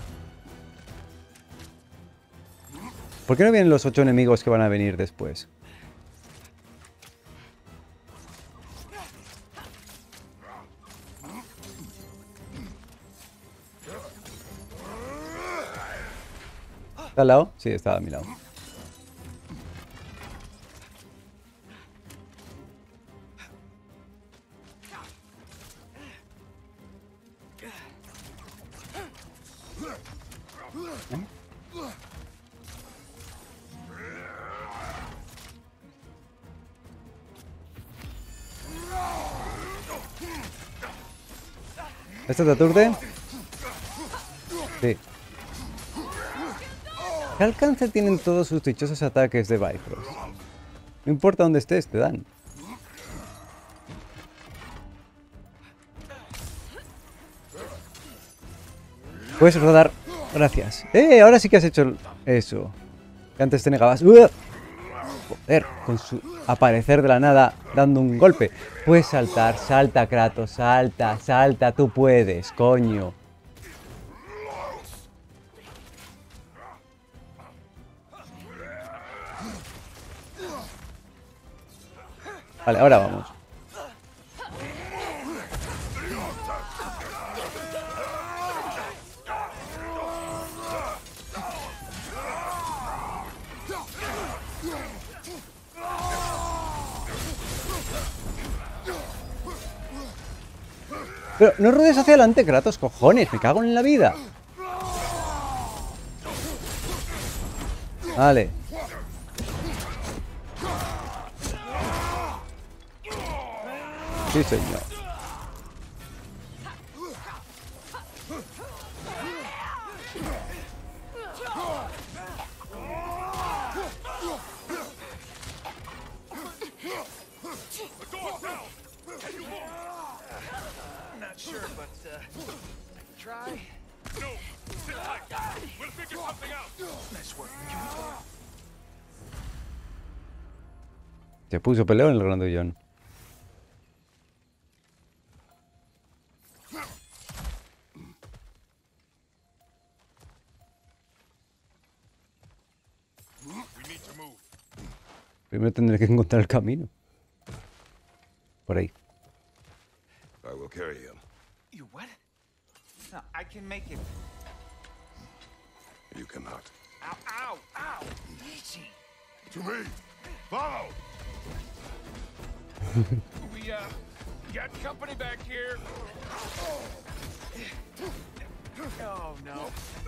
¿Por qué no vienen los ocho enemigos que van a venir después? ¿Está al lado? Sí, está a mi lado. ¿Esto te aturde? Sí. ¿Qué alcance tienen todos sus dichosos ataques de Bifrost? No importa dónde estés, te dan. Puedes rodar. Gracias. ¡Eh! Ahora sí que has hecho eso. Que antes te negabas. ¡Uh! Joder, con su aparecer de la nada, dando un golpe. Puedes saltar, salta, Kratos, salta, salta, tú puedes, coño. Vale, ahora vamos. Pero no ruedes hacia adelante, Kratos, cojones, me cago en la vida. Vale. Sí, señor. Not sure, but uh, try. No, sit tight. We'll figure something out. Nice work. Can we talk? Se puso peleo en el grandullón. We need to move. Primero tendré que encontrar el camino. Por ahí. I will carry him. You what? No, I can make it. You cannot. Ow, ow, ow! Easy. To me! Follow! We, uh, got company back here. Oh, no.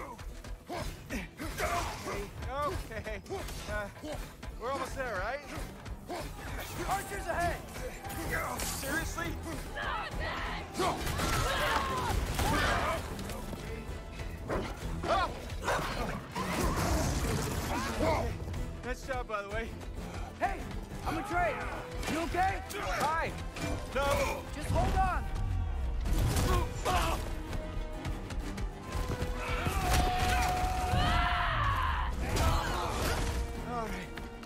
Okay. Uh, we're almost there, right? Archers ahead! Seriously? Nice job, by the way. Hey, I'm Atreus. You okay? Hi. No. Just hold on. All right.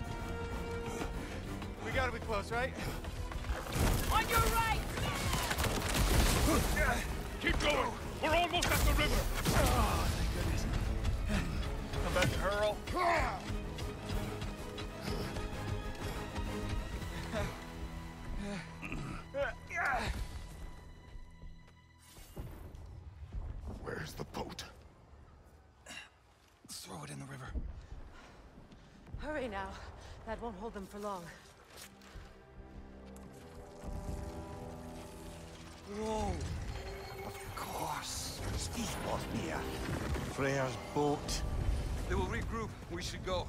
We gotta be close, right? On your right! Keep going. We're almost at the river. Oh, thank goodness. I'm about to hurl. Where's the boat? Throw it in the river. Hurry now. That won't hold them for long. Whoa. Of course. Steve Bosnia. Freya's boat. They will regroup. We should go.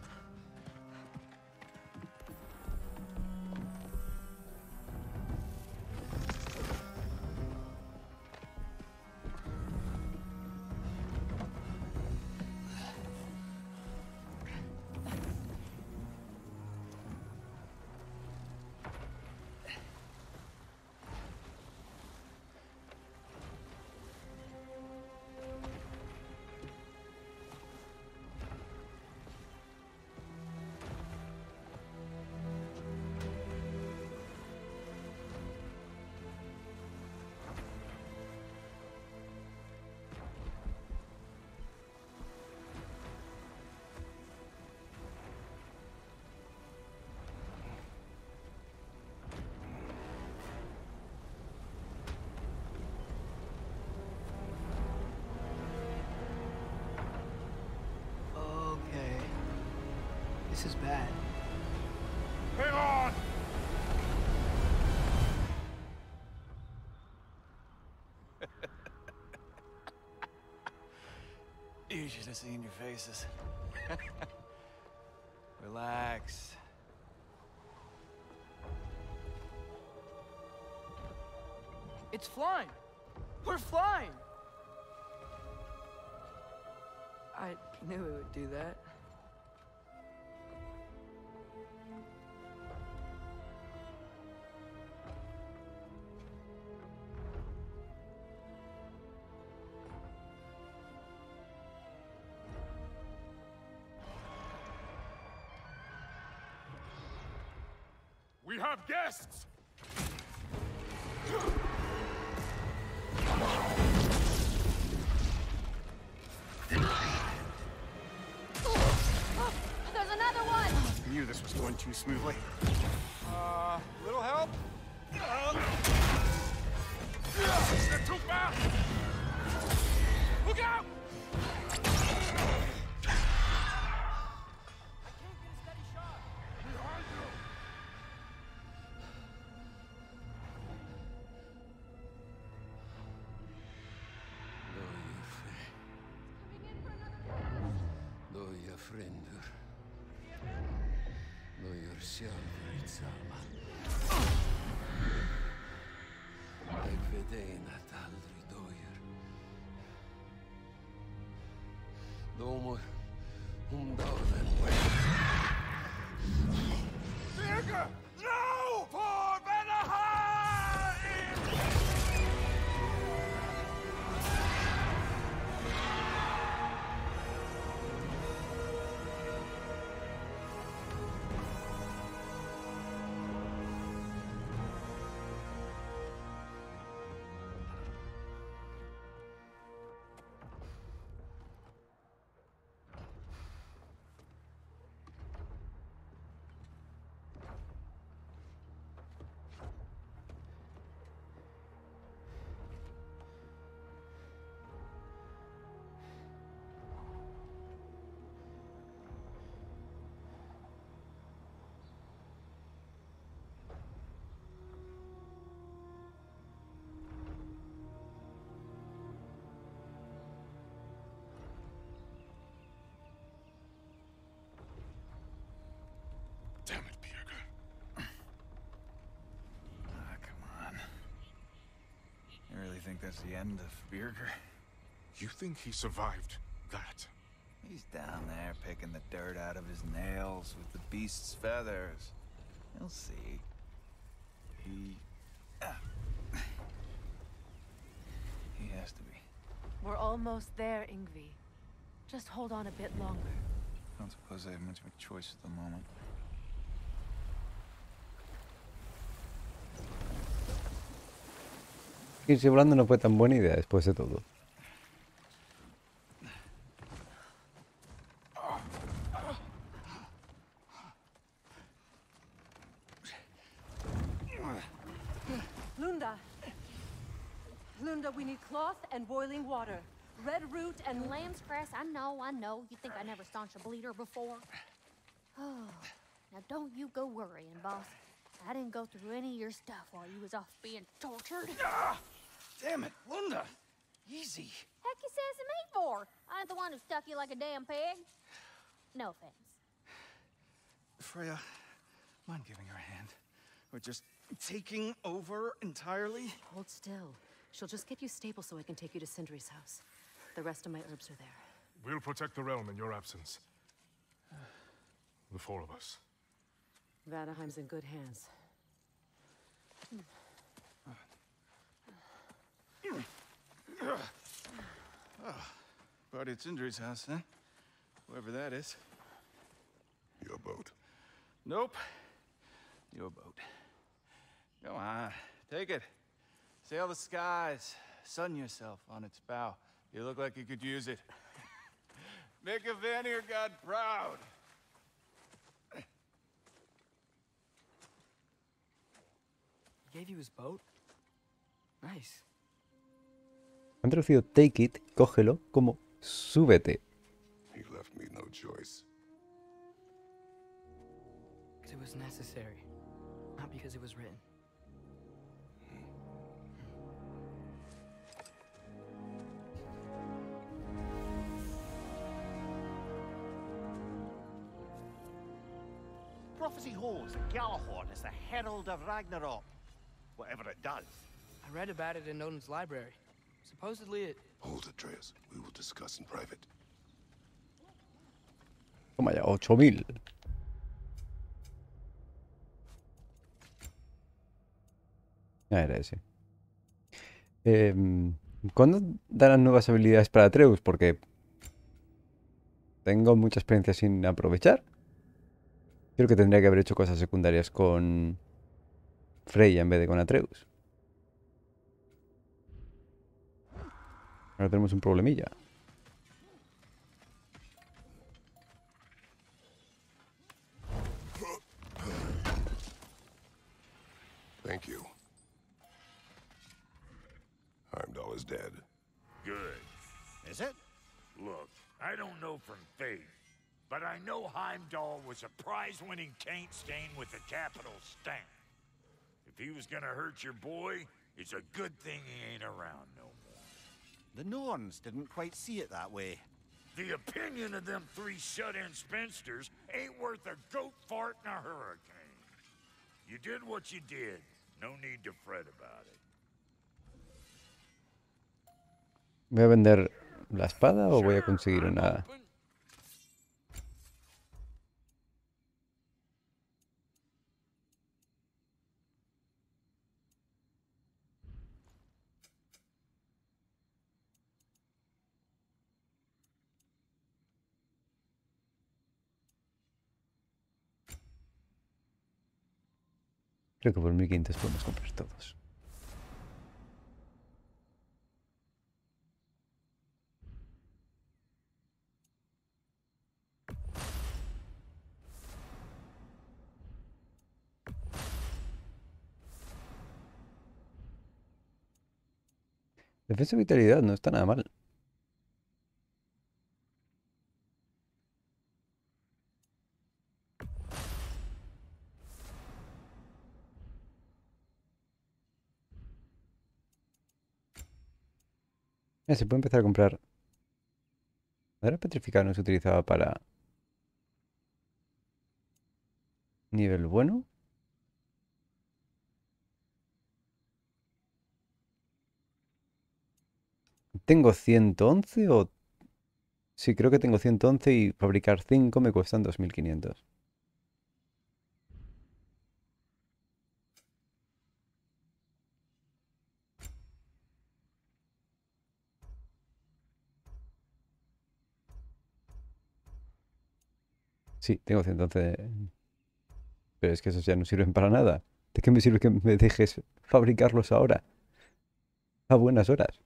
Okay. This is bad. Hang on. You should have seen your faces. Relax. It's flying. We're flying. I knew it would do that. We have guests! Oh, there's another one! I knew this was going too smoothly. Uh, little help? They're too fast! Look out! Loja frendur. Loja sjálfur í sama. Eg veit ein at aldrei dóir. Dómur um dáðan vei. Birgir! No! For Vanaheim! Damn it, Birgir. Ah, come on. You really think that's the end of Birgir? You think he survived that? He's down there picking the dirt out of his nails with the beast's feathers. You'll see. He... ah. He has to be. We're almost there, Ingvi. Just hold on a bit longer. I don't suppose I have much of a choice at the moment. Irse volando no fue tan buena idea después de todo. Lunda! Lunda, we need cloth and boiling water. Red root and Lamb's grass, I know, I know. You think I never staunched a bleeder before? Oh, now don't you go worrying, boss. I didn't go through any of your stuff while you was off being tortured. Ah, damn it, Lunda. Easy. Heck you sassing me for? I ain't the one who stuck you like a damn pig. No offense. Freya, mind giving her a hand? Or just taking over entirely? Hold still. She'll just get you stable so I can take you to Sindri's house. The rest of my herbs are there. We'll protect the realm in your absence. The four of us. Vanaheim's in good hands. Oh, party at Sindri's house, huh? Whoever that is. Your boat. Nope. Your boat. Go on, take it. Sail the skies. Sun yourself on its bow. You look like you could use it. Make a Vanir god proud. He gave you his boat? Nice. Han traducido take it, cógelo, como súbete. He left me no choice. Because it was necessary. Not because it was written. Prophecy holds that Gjallarhorn is the herald of Ragnarok. Whatever it does. I read about it in Odin's library. Supposedly it... Hold, Atreus. We will discuss in private. Toma ya, ocho mil. Ah, era ese. Eh, ¿Cuándo darán nuevas habilidades para Atreus? Porque tengo mucha experiencia sin aprovechar. Creo que tendría que haber hecho cosas secundarias con Freya en vez de con Atreus. Ahora tenemos un problemilla. Thank you. Heimdall is dead. Good. Is it? Look, I don't know from faith, but I know Heimdall was a prize-winning taint stain with a capital stamp. If he was gonna hurt your boy, it's a good thing he ain't around no more. The Norns didn't quite see it that way. The opinion of them three shut-in spinsters ain't worth a goat fart in a hurricane. You did what you did. No need to fret about it. ¿Voy a vender la espada o voy a conseguir una...? Creo que por mil quinientos podemos comprar todos. Defensa y vitalidad no está nada mal. Eh, se puede empezar a comprar. Madera petrificada no se utilizaba para nivel bueno. ¿Tengo ciento once o...? Sí, creo que tengo ciento once y fabricar cinco me cuestan dos mil quinientos. Sí, tengo ciento once. Pero es que esos ya no sirven para nada. ¿De qué me sirve que me dejes fabricarlos ahora? A buenas horas.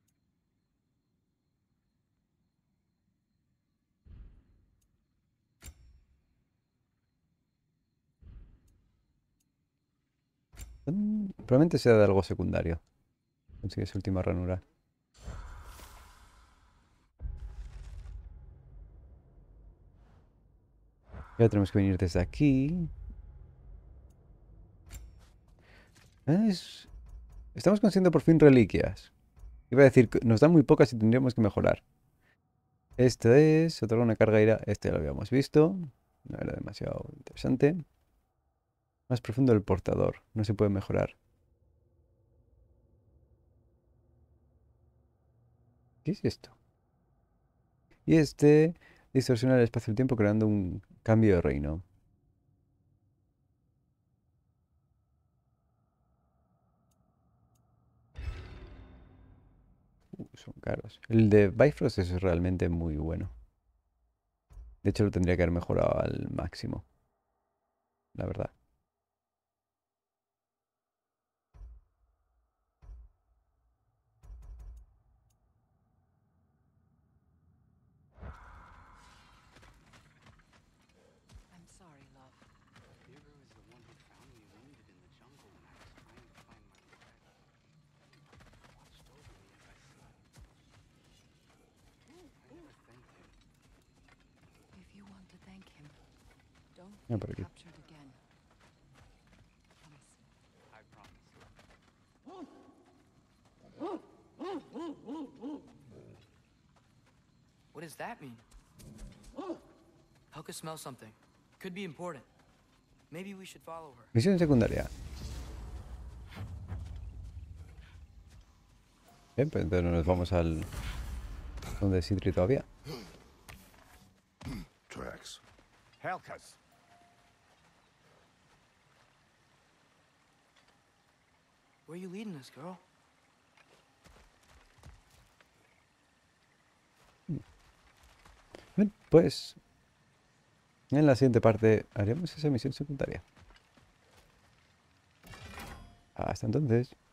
Mm, Probablemente sea de algo secundario. Consigue esa última ranura. Ya tenemos que venir desde aquí. Ah, es- Estamos consiguiendo por fin reliquias. Iba a decir que nos dan muy pocas y tendríamos que mejorar. Este es, otorga una carga ira. Este ya lo habíamos visto. No era demasiado interesante. Más profundo el portador. No se puede mejorar. ¿Qué es esto? Y este distorsiona el espacio-tiempo creando un cambio de reino. Uh, son caros. El de Bifrost es realmente muy bueno. De hecho, lo tendría que haber mejorado al máximo. La verdad. I'm sorry, love. Hero is the one who found me wounded in the jungle when I was trying to find my brother. Watched over me as I slept. I never thanked him. If you want to thank him, don't Ah, get por aquí. captured again. Promise. I promise. What does that mean? Helka smells something. Could be important. Maybe we should follow her. Misión secundaria. Bien, pues entonces no nos vamos al... donde es Sindri todavía. Tracks. Helka's. Where are you leading us, girl? Bien, pues... en la siguiente parte haremos esa misión secundaria. Hasta entonces.